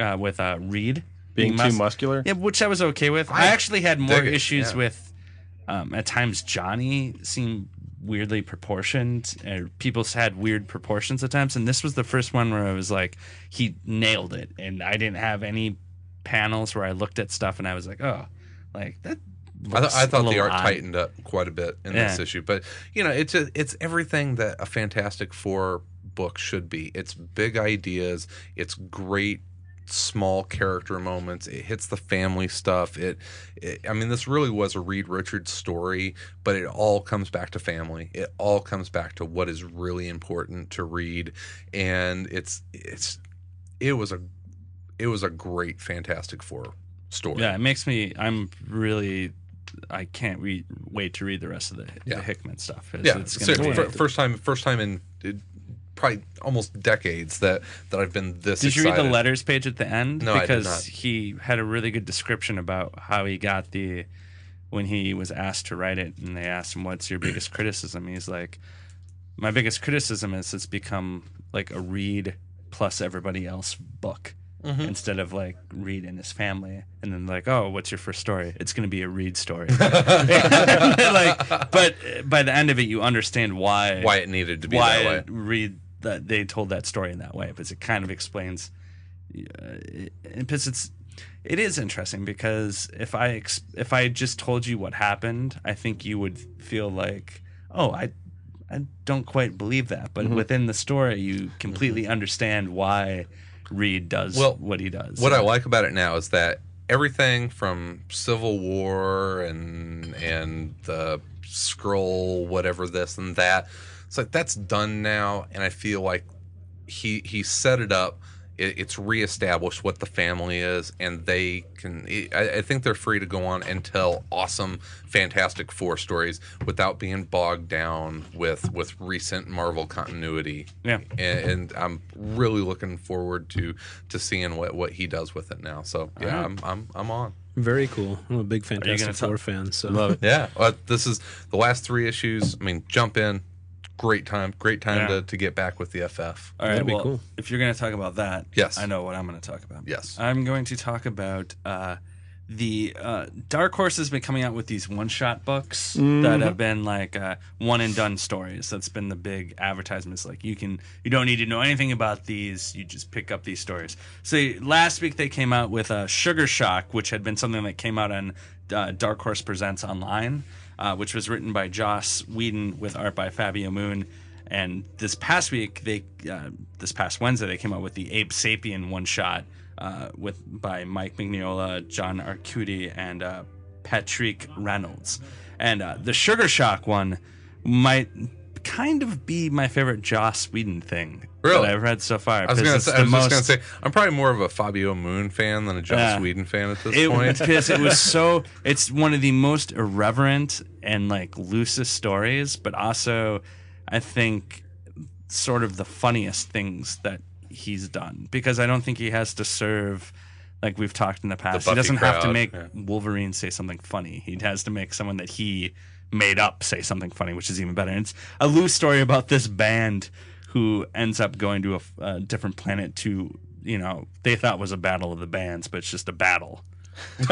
Reed Being too muscular. Yeah, which I was okay with. I actually had more issues yeah. with at times Johnny seemed weirdly proportioned. People had weird proportions at times, and this was the first one where I was like, he nailed it, and I didn't have any panels where I looked at stuff and I was like, oh, like that. I thought the art odd. tightened up quite a bit in this issue, but it's everything that a Fantastic Four book should be. It's big ideas. It's great small character moments. It hits the family stuff. I mean, this really was a Reed Richards story, but it all comes back to family. It all comes back to what is really important to Reed, and it was a great Fantastic Four story. Yeah, it makes me. I can't wait to read the rest of the Hickman stuff. It's first time in probably almost decades that I've been this Did you excited. read the letters page at the end? No, because I did not. he had a really good description about how he got when he was asked to write it, and they asked him, "What's your biggest criticism?" He's like, "My biggest criticism is it's become like a Reed plus everybody else book." Mm-hmm. Instead of like Reed and his family, and then like, oh, what's your first story? It's going to be a Reed story. But by the end of it, you understand why it needed to be that way. Reed that they told that story in that way, because it kind of explains. Because it is interesting, because if I just told you what happened, I think you would feel like, oh, I don't quite believe that, but within the story, you completely understand why Reed does what he does. What I like about it now is that everything from Civil War and the Skrull, whatever this and that, it's like that's done now, and I feel like he set it up. It's reestablished what the family is, and they can. I think they're free to go on and tell awesome Fantastic Four stories without being bogged down with recent Marvel continuity. Yeah, and I'm really looking forward to seeing what he does with it now. So yeah, I'm on. Very cool. I'm a big Fantastic Four fan, so Love it. Yeah, this is the last 3 issues. I mean, jump in. Great time to get back with the FF. All right, That'd be well, cool. if you're going to talk about that, Yes. I know what I'm going to talk about. Yes. I'm going to talk about the Dark Horse has been coming out with these one-shot books that have been like one-and-done stories. That's been the big advertisements. Like you don't need to know anything about these. You just pick up these stories. So last week they came out with Sugar Shock, which had been something that came out on Dark Horse Presents Online, which was written by Joss Whedon with art by Fabio Moon. And this past week, this past Wednesday, they came out with the Ape Sapien one-shot by Mike Mignola, John Arcudi, and Patrick Reynolds. And the Sugar Shock one might kind of be my favorite Joss Whedon thing that I've read so far. I was just going to say, I'm probably more of a Fabio Moon fan than a Joss Whedon fan at this point. Because it's one of the most irreverent and like loosest stories, but also I think sort of the funniest things that he's done, because I don't think he has to serve, like we've talked in the past, he doesn't have to make Wolverine say something funny. He has to make someone that he made up say something funny, which is even better. And it's a loose story about this band who ends up going to a different planet to, they thought was a battle of the bands, but it's just a battle. It's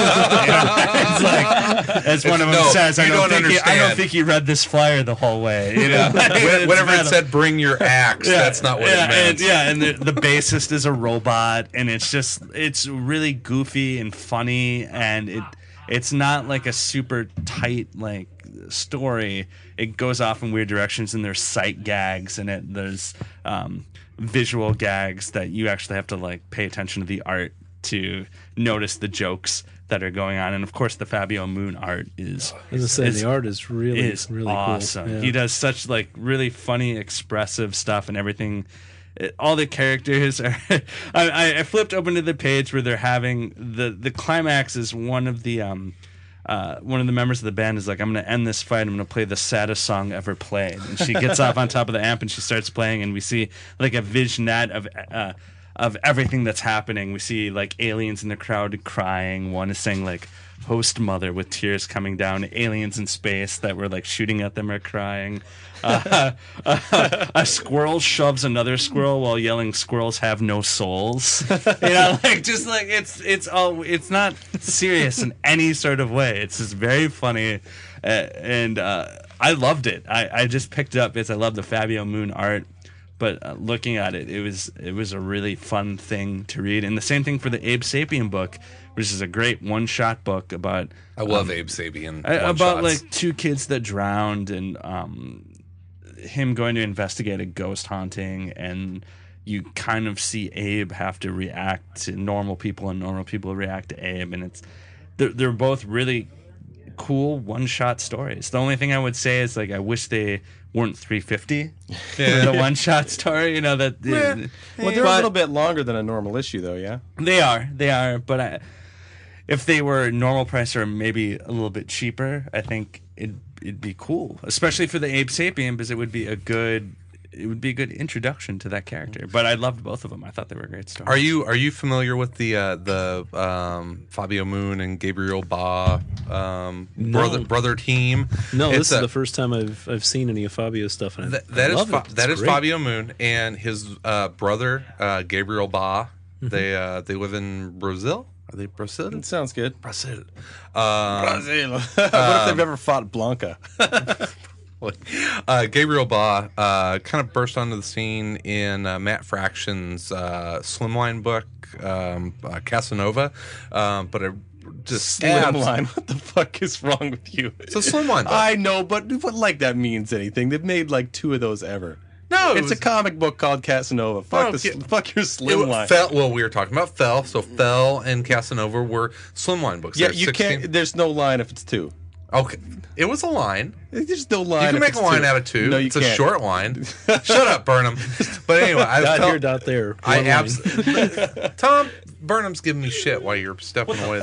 like, as one of them says, I don't think he read this flyer the whole way. Whenever it said "bring your axe," that's not what it meant. And the bassist is a robot, and it's really goofy and funny, and it's not like a super tight like story. It goes off in weird directions, and there's sight gags, and there's visual gags that you actually have to like pay attention to the art to notice the jokes that are going on. And of course the Fabio Moon art is, as I said, the art is really awesome. Cool. Yeah. He does such like really funny, expressive stuff, and everything. All the characters are I flipped open to the page where they're having the climax is one of the members of the band is like, I'm going to end this fight, I'm going to play the saddest song ever played. And she gets off on top of the amp and she starts playing, and we see like a vignette of everything that's happening. We see like aliens in the crowd crying. One is saying like host mother with tears coming down. Aliens in space that were like shooting at them are crying. A squirrel shoves another squirrel while yelling "squirrels have no souls." It's not serious in any sort of way. It's just very funny, and I loved it. I just picked it up because I love the Fabio Moon art. But looking at it, it was a really fun thing to read. And the same thing for the Abe Sapien book, which is a great one-shot book about... I love Abe Sapien about like 2 kids that drowned, and him going to investigate a ghost haunting, and you kind of see Abe have to react to normal people, and normal people react to Abe. And they're both really cool one-shot stories. The only thing I would say is like I wish they weren't 350 for the one-shot story. Well, they're a little bit longer than a normal issue, though. Yeah, they are. But if they were normal price or maybe a little bit cheaper, I think it'd be cool, especially for the Abe Sapien, because it would be a good introduction to that character. But I loved both of them. I thought they were great stories. Are you familiar with the Fabio Moon and Gabriel Ba brother team? No, this is the first time I've seen any of Fabio's stuff. And that is Fabio Moon and his brother Gabriel Ba. Mm-hmm. They live in Brazil. Are they Brazilian? It sounds good. Brazil. Brazil. What if they've ever fought Blanca? Gabriel Ba kind of burst onto the scene in Matt Fraction's Slimline book, Casanova, but it just Slimline. What the fuck is wrong with you? It's a Slimline book. I know, but what like that means anything? They've made like 2 of those ever. No, it's a comic book called Casanova. Fuck your Slimline. Well, we were talking about Fell, so Fell and Casanova were Slimline books. Yeah, you can't. There's no line if it's 2. Okay, it was a line. There's no line. You can make a line out of 2. No, you it's can't. a short line. Shut up, Burnham. But anyway, not there. Tom Burnham's giving me shit while you're stepping away.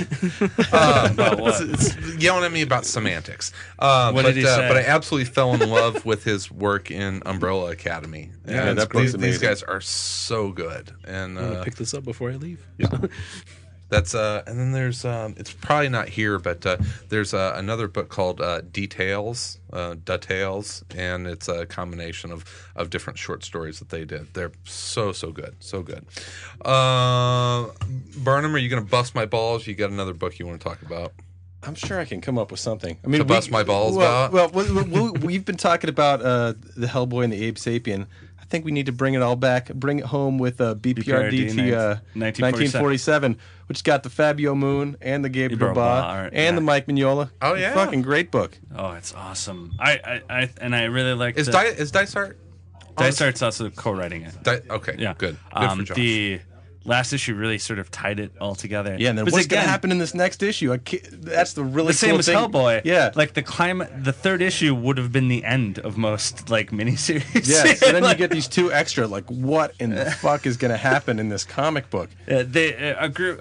It's yelling at me about semantics. What did he say? But I absolutely fell in love with his work in Umbrella Academy. Yeah, these guys are so good. And I'm gonna pick this up before I leave. That's and then there's it's probably not here, but there's another book called Details, Details, and it's a combination of different short stories that they did. They're so good, so good. Burnham, are you going to bust my balls? You got another book you want to talk about? I'm sure I can come up with something. I mean, to bust my balls about? Well, we've been talking about the Hellboy and the Abe Sapien. I think we need to bring it all back, bring it home with BPRDT 1947, which got the Fabio Moon and the Gabriel Ba and the Mike Mignola. Oh yeah, fucking great book. Oh, it's awesome. I really like. Is Dysart? Dysart's also co-writing it. Okay, yeah, good for Josh. The last issue really sort of tied it all together. Yeah, and then what's going to happen in this next issue? That's the really same cool as thing. Hellboy. Yeah, like the third issue would have been the end of most like miniseries. Yeah, so then you get these two extra. Like, what in the fuck is going to happen in this comic book? A group.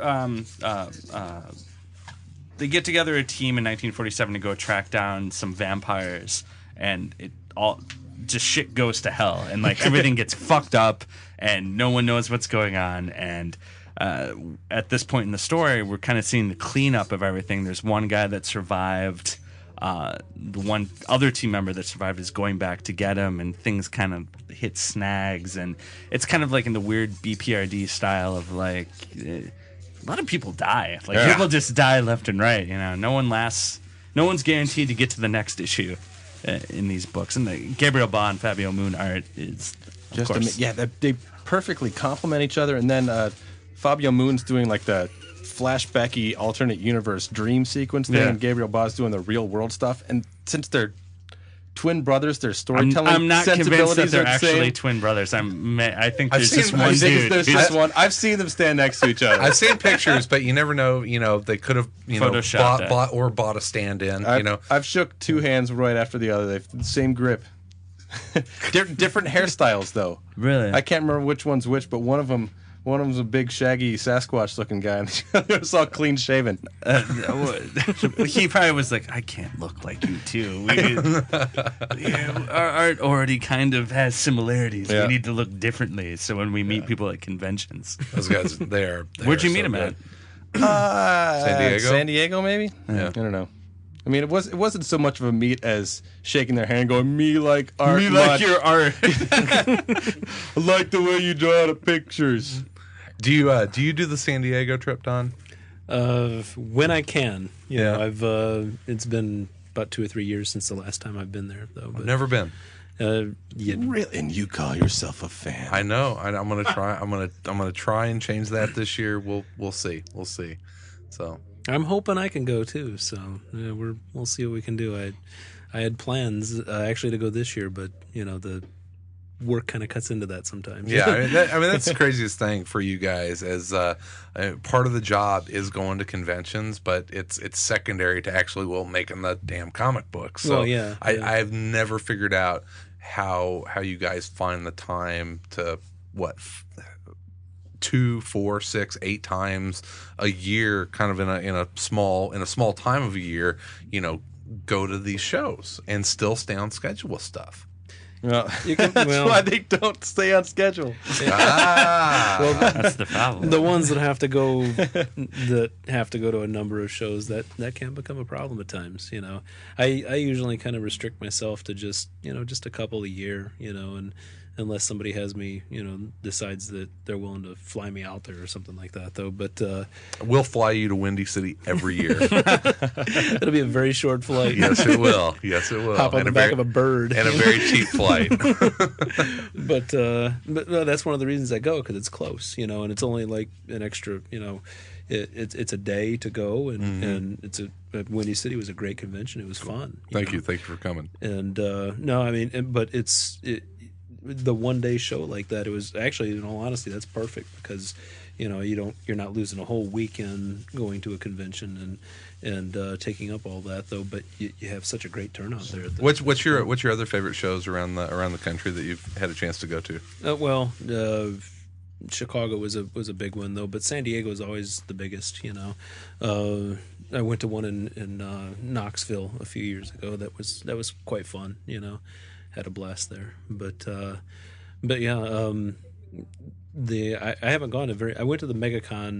They get together a team in 1947 to go track down some vampires, and it all just shit goes to hell, and like everything gets fucked up, and no one knows what's going on. And at this point in the story, we're kind of seeing the cleanup of everything. There's one guy that survived. The one other team member that survived is going back to get him, and things kind of hit snags, and it's kind of like in the weird BPRD style of like a lot of people die. Like people just die left and right. You know, no one lasts. No one's guaranteed to get to the next issue in these books. And the Gabriel Ba and Fabio Moon art is just they perfectly complement each other. And then Fabio Moon's doing like the flashbacky alternate universe dream sequence thing, and Gabriel Ba's doing the real world stuff. And since they're twin brothers, their storytelling I'm not convinced that they're are the actually same. twin brothers. I think there's just one dude. There's just one. I've seen them stand next to each other. I've seen pictures, but you never know. You know, they could have Photoshopped bought a stand-in. I've shook two hands right after the other. They've the same grip. Different hairstyles though. Really, I can't remember which one's which, but one of them's a big shaggy Sasquatch looking guy, and the other's all clean shaven. He probably was like, I can't look like you too. Our art already kind of has similarities. We need to look differently. So when we meet people at conventions, those guys, they're where'd you meet him at? San Diego. San Diego, maybe. Yeah. I don't know. I mean, it wasn't so much of a meet as shaking their hand, going, "Me like art, me like your art. I like the way you draw the pictures." Do you do the San Diego trip, Don? When I can. You know, I've it's been about 2 or 3 years since the last time I've been there, though. But, I've never been. Really? And you call yourself a fan? I know. I'm gonna try. I'm gonna try and change that this year. We'll see. We'll see. So I'm hoping I can go too. So we'll see what we can do. I had plans actually to go this year, but you know the work kind of cuts into that sometimes. Yeah, I mean that's the craziest thing for you guys. As part of the job is going to conventions, but it's secondary to actually making the damn comic books. So I've never figured out how you guys find the time to 2, 4, 6, 8 times a year, kind of in a small time of a year, go to these shows and still stay on schedule with stuff. Well, that's why they don't stay on schedule. Well, that's the problem. The ones that have to go to a number of shows that can become a problem at times. I usually kind of restrict myself to just a couple a year. And unless somebody has me, decides that they're willing to fly me out there or something like that, though. But we'll fly you to Windy City every year. It'll be a very short flight. Yes, it will. Yes, it will. Hop on the back of a bird. And a very cheap flight. But that's one of the reasons I go, because it's close, and it's only like an extra, it's a day to go, and Windy City was a great convention. It was fun. Thank you for coming. And but the one day show like that, it was actually, in all honesty, that's perfect, because you're not losing a whole weekend going to a convention and taking up all that, though. But you have such a great turnout there. What's your other favorite shows around the country that you've had a chance to go to? Chicago was a big one, though, but San Diego is always the biggest. I went to one in Knoxville a few years ago. That was quite fun. Had a blast there. But yeah, I haven't gone to I went to the MegaCon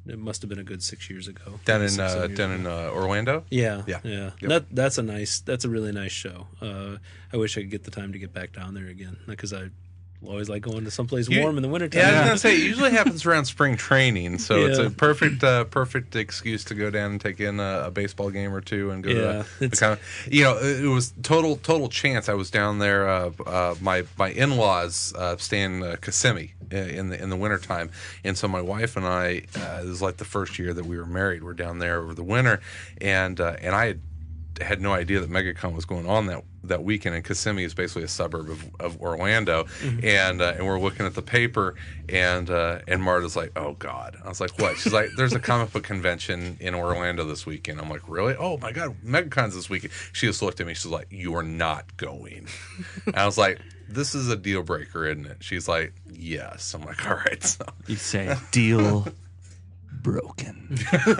It must have been a good 6 years ago. Down in 6, 7 years down ago. in Orlando. Yeah. Yep. That's a really nice show. I wish I could get the time to get back down there again, because I always like going to someplace warm in the wintertime. Yeah, I was gonna say it usually happens around spring training, so it's Yeah. a perfect excuse to go down and take in a baseball game or two and go to the kind of, it was total chance. I was down there. My in-laws stay in Kissimmee in the wintertime, and so my wife and I, this is like the first year that we were married. We're down there over the winter, and I had no idea that MegaCon was going on that weekend, and Kissimmee is basically a suburb of Orlando. And we're looking at the paper, and Marta's like, "Oh God!" I was like, "What?" She's like, "There's a comic book convention in Orlando this weekend." I'm like, "Really? Oh my God, MegaCon's this weekend." She just looked at me. She's like, "You are not going." And I was like, "This is a deal breaker, isn't it?" She's like, "Yes." I'm like, "All right." So. You say deal broken.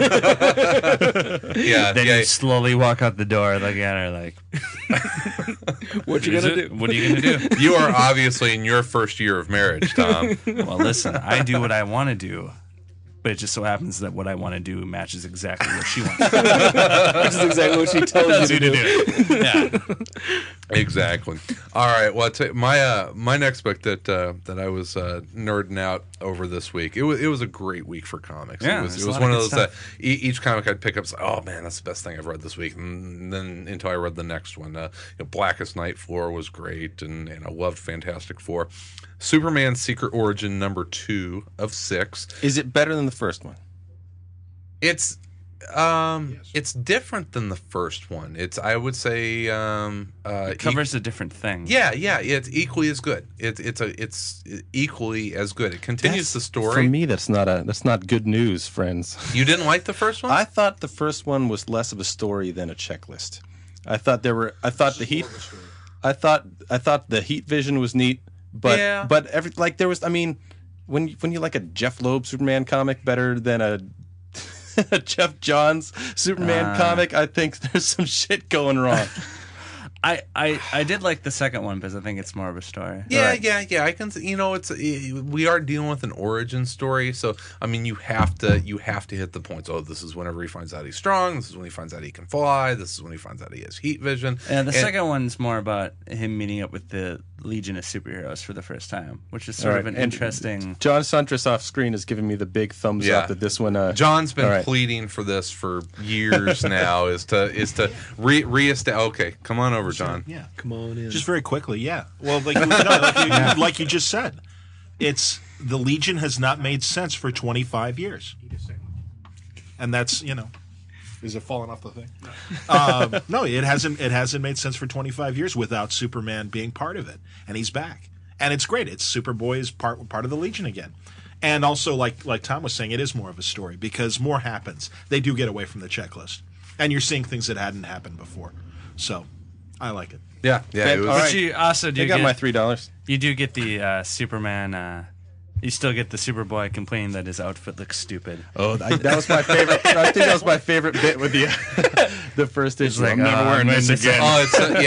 Yeah. Then you slowly walk out the door, look at her like, What you gonna do? What are you gonna do? You are obviously in your first year of marriage, Tom. Well, listen, I do what I want to do, but it just so happens that what I want to do matches exactly what she wants. Which is exactly what she tells you to do. Yeah. Exactly. All right. Well, my next book that I was nerding out over this week. It was a great week for comics. Yeah, it was one of those that each comic I'd pick up. Say, oh man, that's the best thing I've read this week. And then until I read the next one, Blackest Night Floor was great, and I loved Fantastic Four. Superman Secret Origin #2 of 6. Is it better than the first one? It's different than the first one. I would say It covers a different thing. Yeah, it's equally as good. It's equally as good. It continues the story. For me, that's not good news, friends. You didn't like the first one? I thought the first one was less of a story than a checklist. I thought the heat vision was neat, but when you like a Jeff Loeb Superman comic better than a Jeff Johns Superman comic, I think there's some shit going wrong. I did like the second one because I think it's more of a story. Yeah. I can. We are dealing with an origin story, so I mean, you have to hit the points. Oh, this is whenever he finds out he's strong. This is when he finds out he can fly. This is when he finds out he has heat vision. And the second one's more about him meeting up with the Legion of Superheroes for the first time, which is sort of an interesting. John Suntress off screen is giving me the big thumbs up that this one. John's been pleading for this for years now. is to reestablish. Okay, come on over, John. Yeah, Come on in. just very quickly. Yeah. Well, like you just said, it's the Legion has not made sense for 25 years, and that's Is it falling off the thing? no, it hasn't. It hasn't made sense for 25 years without Superman being part of it, and he's back, and it's great. It's Superboy is part of the Legion again, and also like Tom was saying, it is more of a story because more happens. They do get away from the checklist, and you're seeing things that hadn't happened before. So, I like it. Yeah. It was, all right. But you also do I got get my $3. You do get the Superman. You still get the Superboy complaining that his outfit looks stupid. Oh, that was my favorite. I think that was my favorite bit with the first issue. like, I'm never wearing this again. Oh,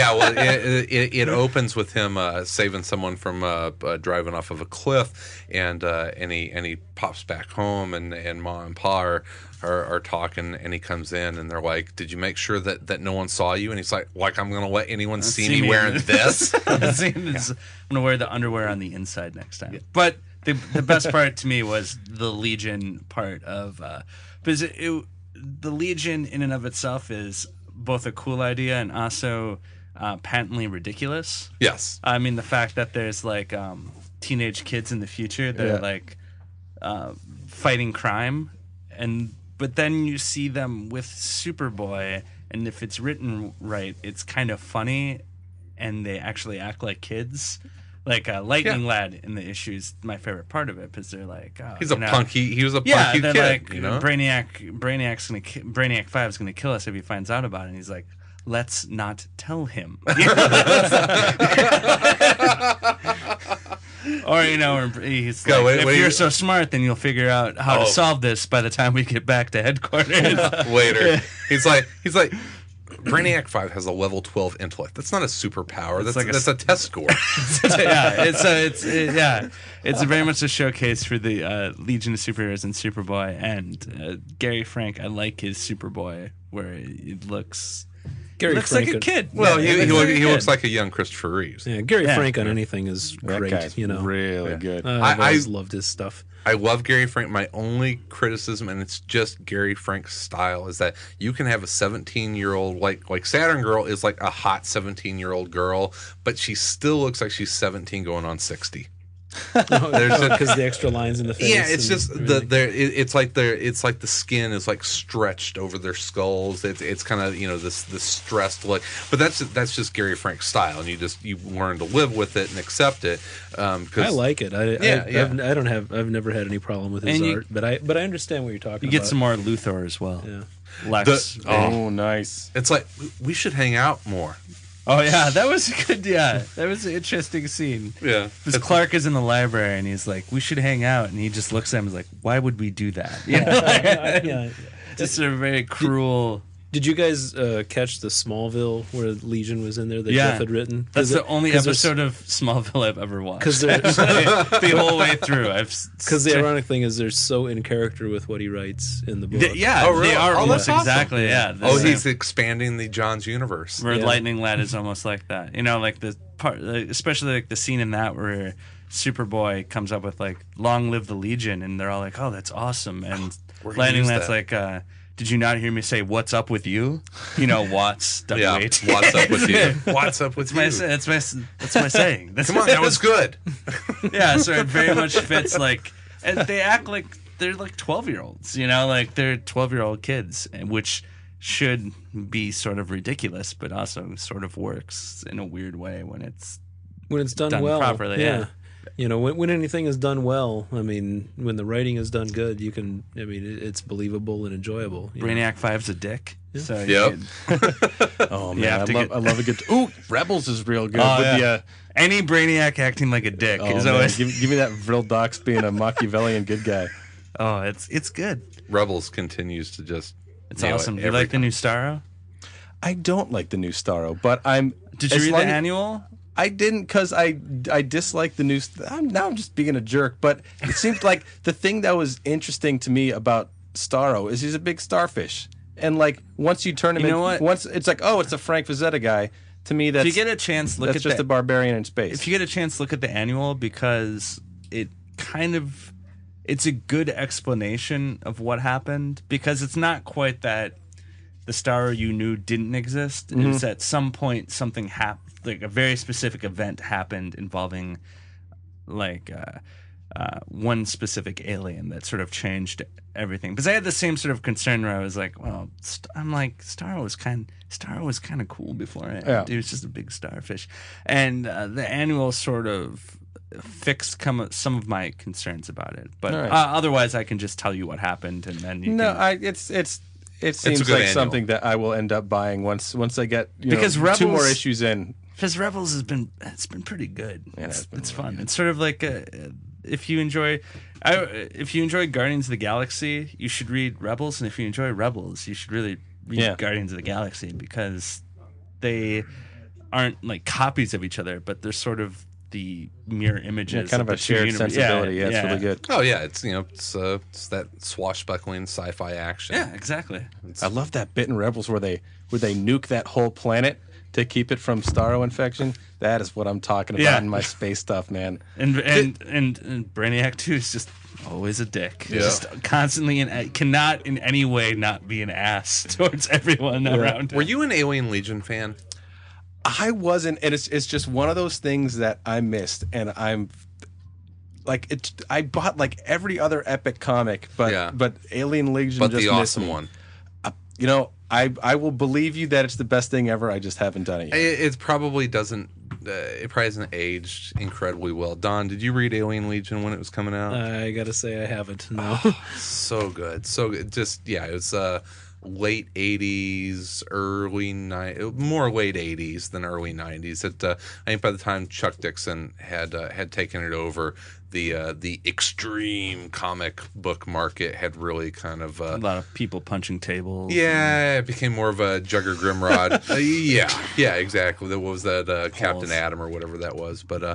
it opens with him saving someone from driving off of a cliff, and he pops back home, and Ma and Pa are talking, and he comes in, and they're like, "Did you make sure that no one saw you?" And he's like, I'm going to let anyone see me wearing this? I'm going to wear the underwear on the inside next time. But the best part to me was the Legion part of because the Legion in and of itself is both a cool idea and also patently ridiculous. Yes. I mean, the fact that there's like teenage kids in the future that are like fighting crime, but then you see them with Superboy, and if it's written right, it's kind of funny, and they actually act like kids. Like Lightning Lad in the issue is my favorite part of it because they're like, he's a punky. He was a punky they're kid. Like, Brainiac 5 is gonna kill us if he finds out about it. And he's like, let's not tell him. Or he's like, if you're so smart, then you'll figure out how to solve this by the time we get back to headquarters. Later, he's like, Brainiac 5 has a level 12 intellect. That's not a superpower. That's a test score. It's very much a showcase for the Legion of Superheroes and Superboy. And Gary Frank, I like his Superboy, where it looks like a kid. Well, he looks like a young Christopher Reeves. Yeah, Gary Frank on anything is great. Guy's really good. I've always loved his stuff. I love Gary Frank. My only criticism, and it's just Gary Frank's style, is that you can have a 17-year-old, like Saturn Girl is like a hot 17-year-old girl, but she still looks like she's 17 going on 60. Because the extra lines in the face. Yeah, it's just it's like the skin is like stretched over their skulls. It's kind of this stressed look. But that's just Gary Frank's style, and you learn to live with it and accept it. I like it. I've never had any problem with his art, but I understand what you're talking about. You get some more Luthor as well. Yeah. Lex. Nice. It's like we should hang out more. Oh yeah, that was good. Yeah, that was an interesting scene. Yeah, because Clark is in the library and he's like, "We should hang out," and he just looks at him and is like, "Why would we do that?" Yeah, just a very cruel. Did you guys catch the Smallville where Legion was in there that Jeff had written? That's the only episode of Smallville I've ever watched. Because the whole way through, because the ironic thing is they're so in character with what he writes in the book. Really? They are almost exactly. Yeah. He's expanding the John's universe. Where Lightning Lad is almost like that. Like the part, especially like the scene in that where Superboy comes up with like "Long live the Legion," and they're all like, "Oh, that's awesome!" And Lightning Lad's like. Did you not hear me say "What's up with you"? Watts. What's up with you? What's up with you? That's my saying. Come on, that was good. Yeah, so it very much fits. And they act like they're like 12-year-olds. Like they're 12-year-old kids, which should be sort of ridiculous, but also sort of works in a weird way when it's done well properly. Yeah. When anything is done well, when the writing is done good, it's believable and enjoyable. Brainiac 5's a dick. Yeah. So oh man, I love a good. Ooh, Rebels is real good. Any Brainiac acting like a dick is always. Give me that Vril Dox being a Machiavellian good guy. Oh, it's good. Rebels continues to just. It's awesome. Do you like the new Starro? I don't like the new Starro, but I'm. Did you read the annual? I didn't because I dislike the new. Now I'm just being a jerk, but it seemed like the thing that was interesting to me about Starro is he's a big starfish, and once you turn him, once it's like, oh, it's a Frank Frazetta guy. To me, that's if you get a chance, look at just a barbarian in space. If you get a chance, look at the annual because it's a good explanation of what happened because it's not quite that the Starro you knew didn't exist. Mm-hmm. It's at some point something happened. Like a very specific event happened involving one specific alien that sort of changed everything. Because I had the same sort of concern where I was like, well, Starro was kind of cool before it. Yeah. He was just a big starfish. And the annual sort of fixed some of my concerns about it. But otherwise I can just tell you what happened and then you it seems like something that I will end up buying once I get because Rebels, 2 more issues in. Because Rebels has been pretty good. Yeah, it's fun. Good. It's sort of like if you enjoy Guardians of the Galaxy, you should read Rebels, and if you enjoy Rebels, you should really read Guardians of the Galaxy because they aren't like copies of each other, but they're sort of the mirror images. Kind of a shared sensibility. Yeah, it's really good. Oh yeah, it's that swashbuckling sci-fi action. Yeah, exactly. I love that bit in Rebels where they nuke that whole planet to keep it from Starro infection. That is what I'm talking about in my space stuff, man. And Brainiac 2 is just always a dick. Yeah. Just constantly cannot in any way not be an ass towards everyone around him. Were you an Alien Legion fan? I wasn't, and it's just one of those things that I missed, and I'm like I bought like every other epic comic, but Alien Legion but just the awesome one. I will believe you that it's the best thing ever. I just haven't done it yet. It probably doesn't. It probably hasn't aged incredibly well. Don, did you read Alien Legion when it was coming out? I gotta say I haven't. No. So good, so good. Just it was late 80s, more late 80s than early 90s. I think by the time Chuck Dixon had taken it over, the extreme comic book market had really kind of a lot of people punching tables. Yeah, it became more of a Jugger Grimrod. Yeah, exactly. What was that? Captain Atom or whatever that was. But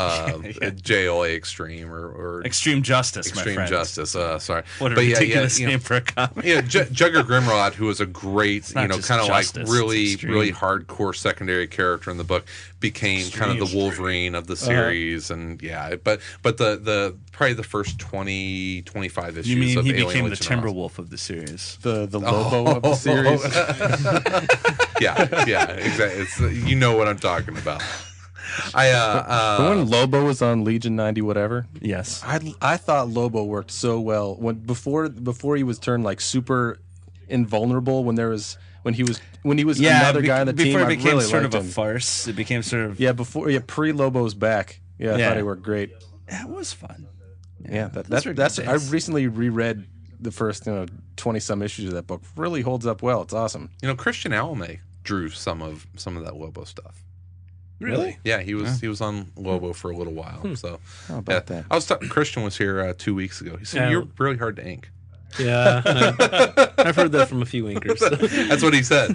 JLA Extreme or Extreme Justice, Extreme my friend. Justice. Sorry. What a ridiculous name for a comic. Yeah, Jugger Grimrod, who was a great, kind of like really hardcore secondary character in the book, became kind of the Wolverine of the series, and but the probably the first 20, 25 issues. You mean of he Alien became the Legion Timberwolf of the series? The Lobo of the series. Yeah, exactly. It's, you know what I'm talking about. When Lobo was on Legion 90 whatever, yes, I thought Lobo worked so well before he was turned like super invulnerable when he was another guy on the team. Before it became really sort of him. a farce, it became sort of pre Lobo's back. I thought he worked great. That was fun. That's I recently reread the first 20 some issues of that book. Really holds up well. It's awesome. Christian Alame drew some of that Lobo stuff. Really? Yeah, he was on Lobo for a little while. So how about that? I was Christian was here 2 weeks ago. He said you're really hard to ink. Yeah, I've heard that from a few inkers. That's what he said.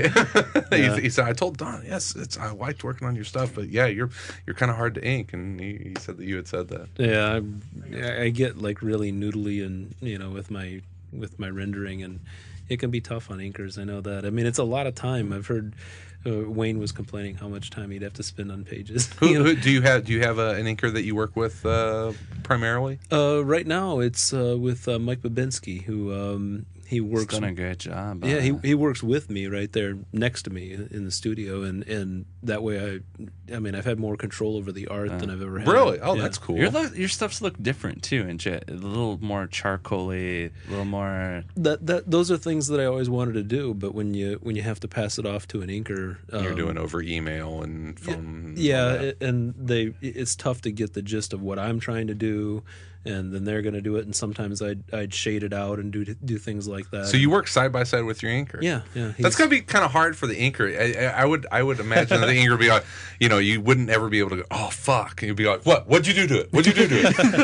Yeah. He said, I told Don, yes, I liked working on your stuff, but yeah, you're kind of hard to ink, and he said that you had said that. Yeah, I get like really noodly and with my rendering, and it can be tough on inkers. I know that. I mean, it's a lot of time. I've heard Wayne was complaining how much time he'd have to spend on pages. Who do you have? Do you have an inker that you work with primarily? Right now, it's with Mike Babinski, who he works. He's done a great job. Yeah, he works with me right there next to me in the studio, and that way I've had more control over the art than I've ever had. Really? Oh, that's cool. Your stuffs look different too, and a little more charcoaly, a little more. Those are things that I always wanted to do, but when you have to pass it off to an inker, you're doing over email and phone. Yeah, and it's tough to get the gist of what I'm trying to do. And then they're going to do it, and sometimes I'd shade it out and do things like that. So you work side by side with your inker. Yeah. That's going to be kind of hard for the inker. I would imagine that the inker would be like, you wouldn't ever be able to go, oh fuck, and you'd be like, what? What'd you do to it? What'd you do to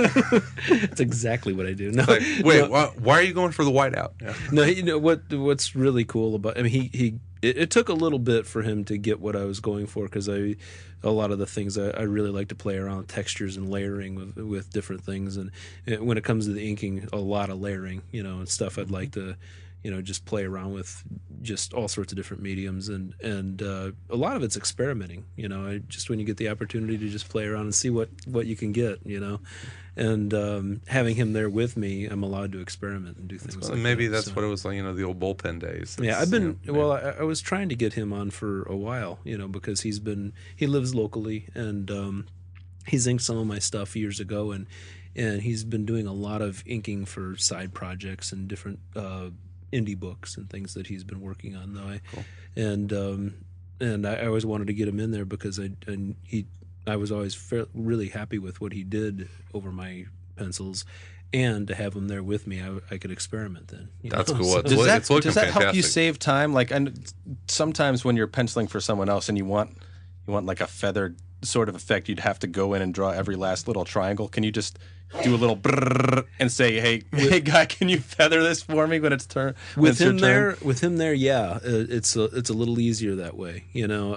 it? That's exactly what I do. No, wait, why are you going for the whiteout? Yeah. No, what's really cool about? I mean, it took a little bit for him to get what I was going for, because a lot of the things I really like to play around with textures and layering with different things, and when it comes to the inking, a lot of layering, and stuff I'd like to, just play around with, just all sorts of different mediums, and a lot of it's experimenting, just when you get the opportunity to just play around and see what you can get, and having him there with me, I'm allowed to experiment and do things like that. Maybe that's what it was like, the old bullpen days. Yeah, I've been I was trying to get him on for a while, because he lives locally, and he's inked some of my stuff years ago, and he's been doing a lot of inking for side projects and different indie books and things that he's been working on, though. Cool. And I always wanted to get him in there because I was always really happy with what he did over my pencils, and to have him there with me, I could experiment then. That's cool. So, Does that fantastic. Help you save time? Like, and sometimes when you're penciling for someone else and you want like a feathered sort of effect, you'd have to go in and draw every last little triangle. Can you just do a little brrr and say, hey guy, can you feather this for me when it's turn? With him there, yeah, it's a little easier that way,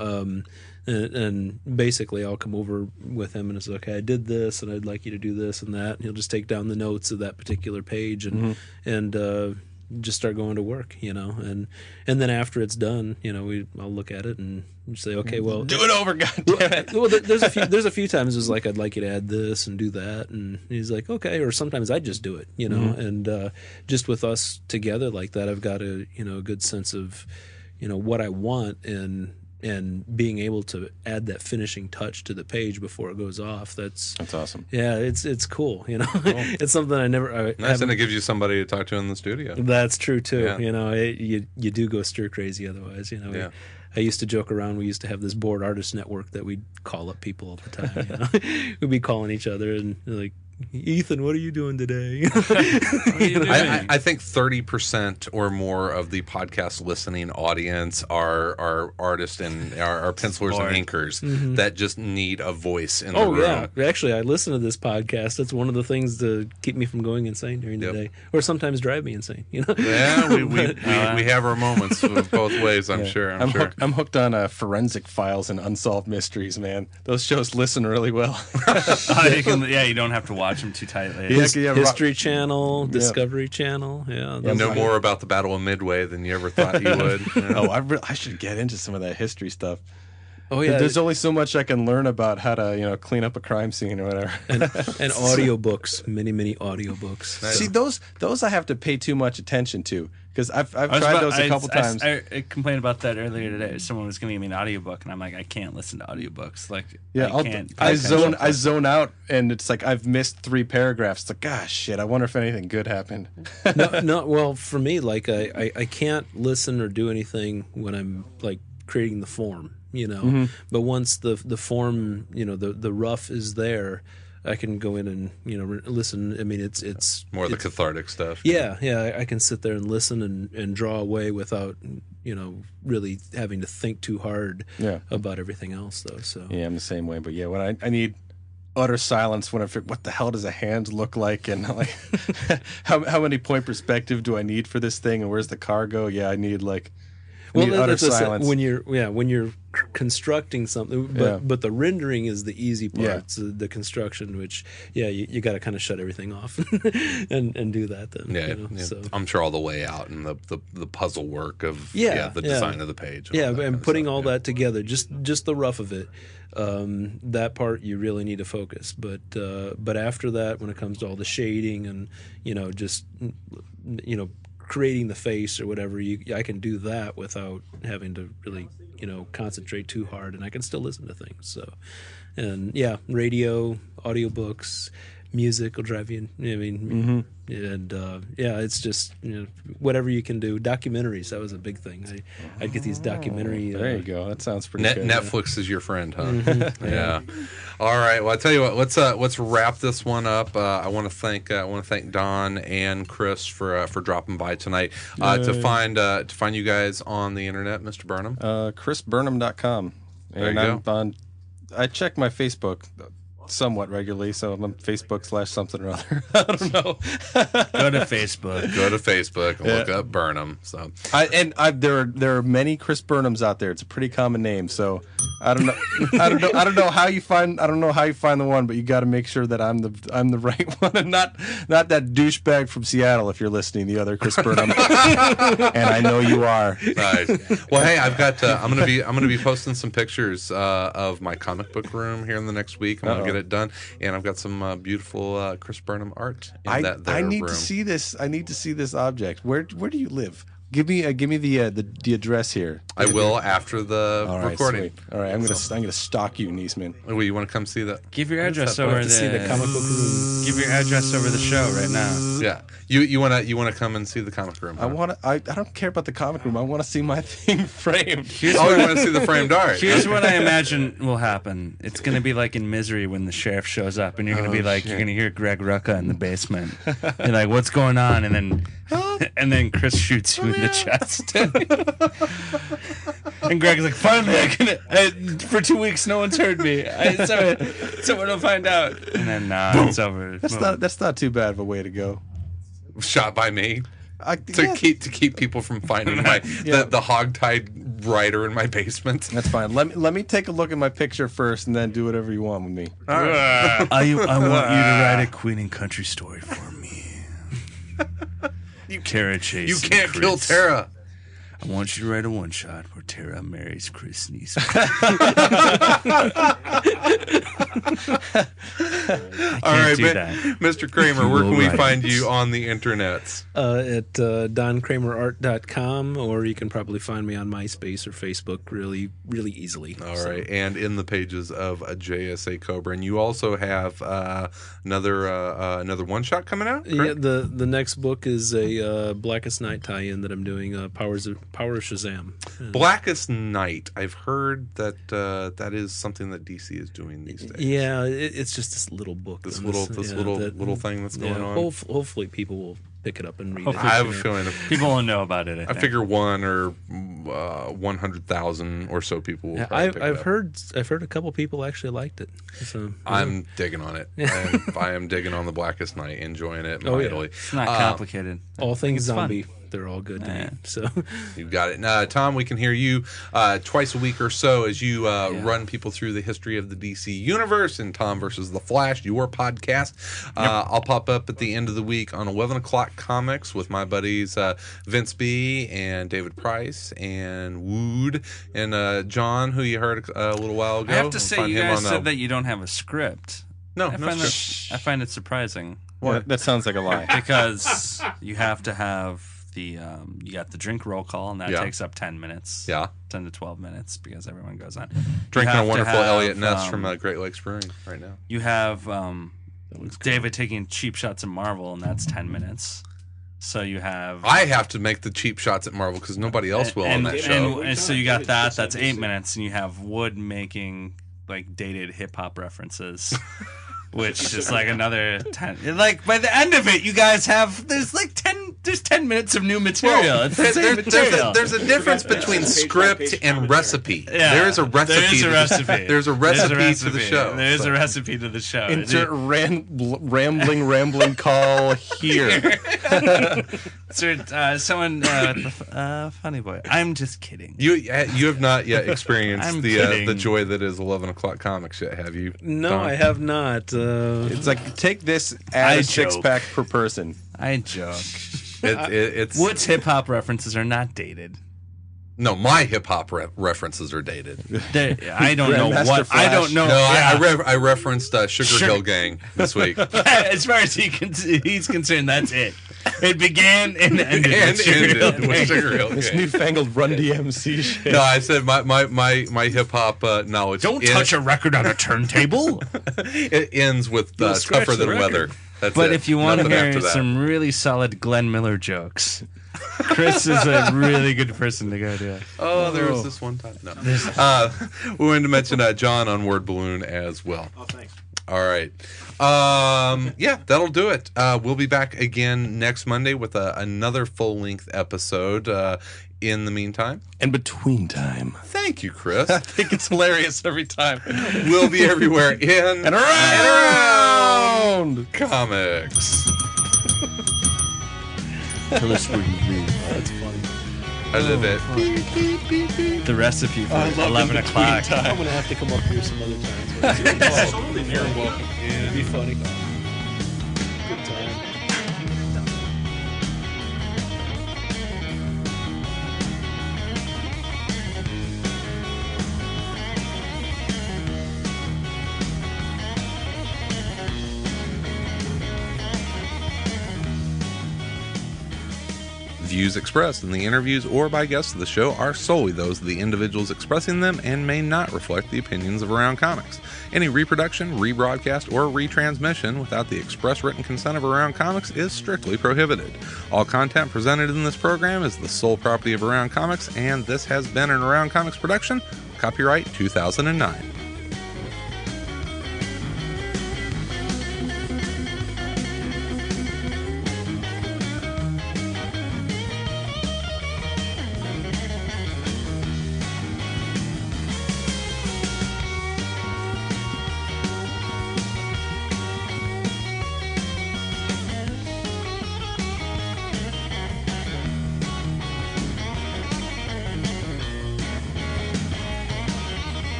And basically, I'll come over with him and it's okay, I did this, and I'd like you to do this and that. And he'll just take down the notes of that particular page and just start going to work, And then after it's done, I'll look at it and say, okay, well, do it over, goddammit. Well, there's a few times it's like, I'd like you to add this and do that, and he's like, okay. Or sometimes I just do it, And just with us together like that, I've got a good sense of what I want, and being able to add that finishing touch to the page before it goes off. That's awesome. Yeah, it's cool. Cool. It's something I never. Nice, and it gives you somebody to talk to in the studio. That's true too. Yeah. You do go stir crazy otherwise. Yeah. I used to joke around. We used to have this board artist network that we'd call up people all the time. We'd be calling each other and like, Ethan, what are you doing today? I think 30% or more of the podcast listening audience are artists and are pencilers and inkers that just need a voice in the room. Yeah. Actually, I listen to this podcast. It's one of the things to keep me from going insane during the day, or sometimes drive me insane. Yeah, we have our moments both ways. I'm sure. I'm sure. I'm hooked on Forensic Files and Unsolved Mysteries, man. Those shows listen really well. You don't have to watch them too tightly. History Channel, Discovery Channel. Yeah, you know more about the Battle of Midway than you ever thought you would. I should get into some of that history stuff. Oh yeah, there's only so much I can learn about how to clean up a crime scene or whatever. And audiobooks, many audiobooks. See, those I have to pay too much attention to because I've tried those a couple times. I complained about that earlier today. Someone was going to give me an audiobook, and I'm like, I can't listen to audiobooks. Like, I zone out, and it's like I've missed 3 paragraphs. It's like, gosh, shit. I wonder if anything good happened. No. Well, for me, like I can't listen or do anything when I'm like creating the form. But once the form, the rough is there, I can go in and listen. I mean, it's more of the cathartic stuff. Yeah. I can sit there and listen and draw away without really having to think too hard about everything else, though. So I'm the same way. But when I need utter silence when I figure what the hell does a hand look like, and like how many point perspective do I need for this thing, and where's the car go? I need like. Utter silence. When you're constructing something, but the rendering is the easy part. It's the construction, which you got to kind of shut everything off and do that then. So. I'm sure all the way out and the puzzle work of the design of the page. And putting all that together, just the rough of it. That part you really need to focus, but after that, when it comes to all the shading and creating the face or whatever, I can do that without having to really concentrate too hard, and I can still listen to things. So, and radio, audiobooks, music will drive you. It's just whatever you can do. Documentaries, that was a big thing. I'd get these documentary. There you go. That sounds pretty good. Netflix is your friend, huh? Yeah. All right. Well, I tell you what. Let's wrap this one up. I want to thank Don and Chris for dropping by tonight. To find you guys on the internet, Mr. Burnham. ChrisBurnham.com. There you go. I check my Facebook somewhat regularly, so I'm on Facebook / something or other. I don't know. Go to Facebook and look up Burnham. So there are many Chris Burnhams out there. It's a pretty common name, so I don't know how you find the one, but you got to make sure that I'm the right one and not that douchebag from Seattle. If you're listening, the other Chris Burnham, and I know you are. Nice. Well, hey, I've got I'm gonna be posting some pictures of my comic book room here in the next week. I'm gonna get it done, and I've got some beautiful Chris Burnham art in that room. I need to see this. I need to see this object. Where do you live? Give me the address here. I will after the recording. Sweet. All right, I'm gonna stalk you, Niesman. Well, you want to come see that? Give your address over to see the comic book room. Give your address over the show right now. Yeah, you want to come and see the comic room? Huh? I don't care about the comic room. I want to see my thing framed. You want to see the framed art? Here's what I imagine will happen. It's gonna be like in Misery when the sheriff shows up, and you're gonna be like, you're gonna hear Greg Rucka in the basement. You're like, what's going on? And then Chris shoots you in the chest. And Greg's like, finally, for 2 weeks, no one's heard me. Someone will find out. And then, it's over. That's not too bad of a way to go. Shot by me. To keep people from finding the hogtied writer in my basement. That's fine. Let me take a look at my picture first, and then do whatever you want with me. All right. I want you to write a Queen and Country story for me. Tara Chase. You can't kill Tara. I want you to write a one-shot where Tara marries Chris Niesman. All right, Mr. Kramer, where can we find you on the internet? At donkramerart.com, or you can probably find me on MySpace or Facebook really, really easily. All right, and in the pages of JSA Cobra. And you also have another one-shot coming out, correct? Yeah, the next book is a Blackest Night tie-in that I'm doing, Power of Shazam. Blackest Night. I've heard that that is something that DC is doing these days. Yeah, it's just this little book this on little thing that's going on. Hopefully, people will pick it up and read it. I have a feeling People will know about it. I figure 1 or 100,000 or so people will. Probably pick it I've up. heard a couple people actually liked it. So, I'm digging on it. I am digging on the Blackest Night, enjoying it Oh, yeah. mightily. It's not complicated. all things It's fun. zombie, they're all good to me. So You've got it. Tom, we can hear you twice a week or so as you run people through the history of the DC universe and Tom versus the Flash, your podcast. I'll pop up at the end of the week on 11 o'clock comics with my buddies Vince B. and David Price and Wood and John, who you heard a little while ago. I have to say, Find you him guys on, said that you don't have a script. No, I no find script. I find it surprising That sounds like a lie. because you have to have the you got the drink roll call, and that Yeah. takes up 10 minutes. Yeah. 10 to 12 minutes because everyone goes on. Drinking You a have to wonderful have, Elliott Ness from Great Lakes Brewing right now. You have David taking cheap shots at Marvel, and that's 10 minutes. So you have I have to make the cheap shots at Marvel because nobody else will on that show. and so you got that. That's 8 minutes, and you have Wood making like dated hip hop references. Which is like another 10. Like by the end of it, you guys have there's 10 minutes of new material. It's the same material. There's a difference between script and recipe. Yeah. There is a recipe. There is a recipe. There's a recipe to the show. There is a recipe to the show. Insert rambling call here. Someone, funny boy. I'm just kidding. You have not yet experienced I'm the kidding. joy that is 11 o'clock comics yet, have you? no, Tom? I have not. It's like take this, I add a joke. 6-pack per person. I joke. It's Wood's hip hop references are not dated. no, my hip hop references are dated. I don't know Grandmaster what. I don't know. No, Yeah. I referenced Sugar Hill Gang this week. As far as he's concerned, that's it. It began and ended And with Sugar Hill ended with Gang. Sugar Hill This Gang. newfangled Run DMC shit. No, I said my hip hop knowledge. Don't touch a record on a turntable. It ends with scratch tougher the than record. weather. That's But it. if you want to Nothing hear after that. some really solid Glenn Miller jokes, Chris is a really good person to go to. Oh, there was this one time. No. We wanted to mention John on Word Balloon as well. Oh, thanks. All right. Yeah, that'll do it. We'll be back again next Monday with another full-length episode. In the meantime, And between time. thank you, Chris. I think it's hilarious every time. We'll be everywhere in And around! comics. Tell us where you live. That's funny. I did it. The recipe for 11 o'clock. I'm gonna have to come up here some other times. Absolutely, you're welcome. It'd be funny. Good time. Views expressed in the interviews or by guests of the show are solely those of the individuals expressing them and may not reflect the opinions of Around Comics. Any reproduction, rebroadcast, or retransmission without the express written consent of Around Comics is strictly prohibited. All content presented in this program is the sole property of Around Comics, and this has been an Around Comics production. Copyright 2009.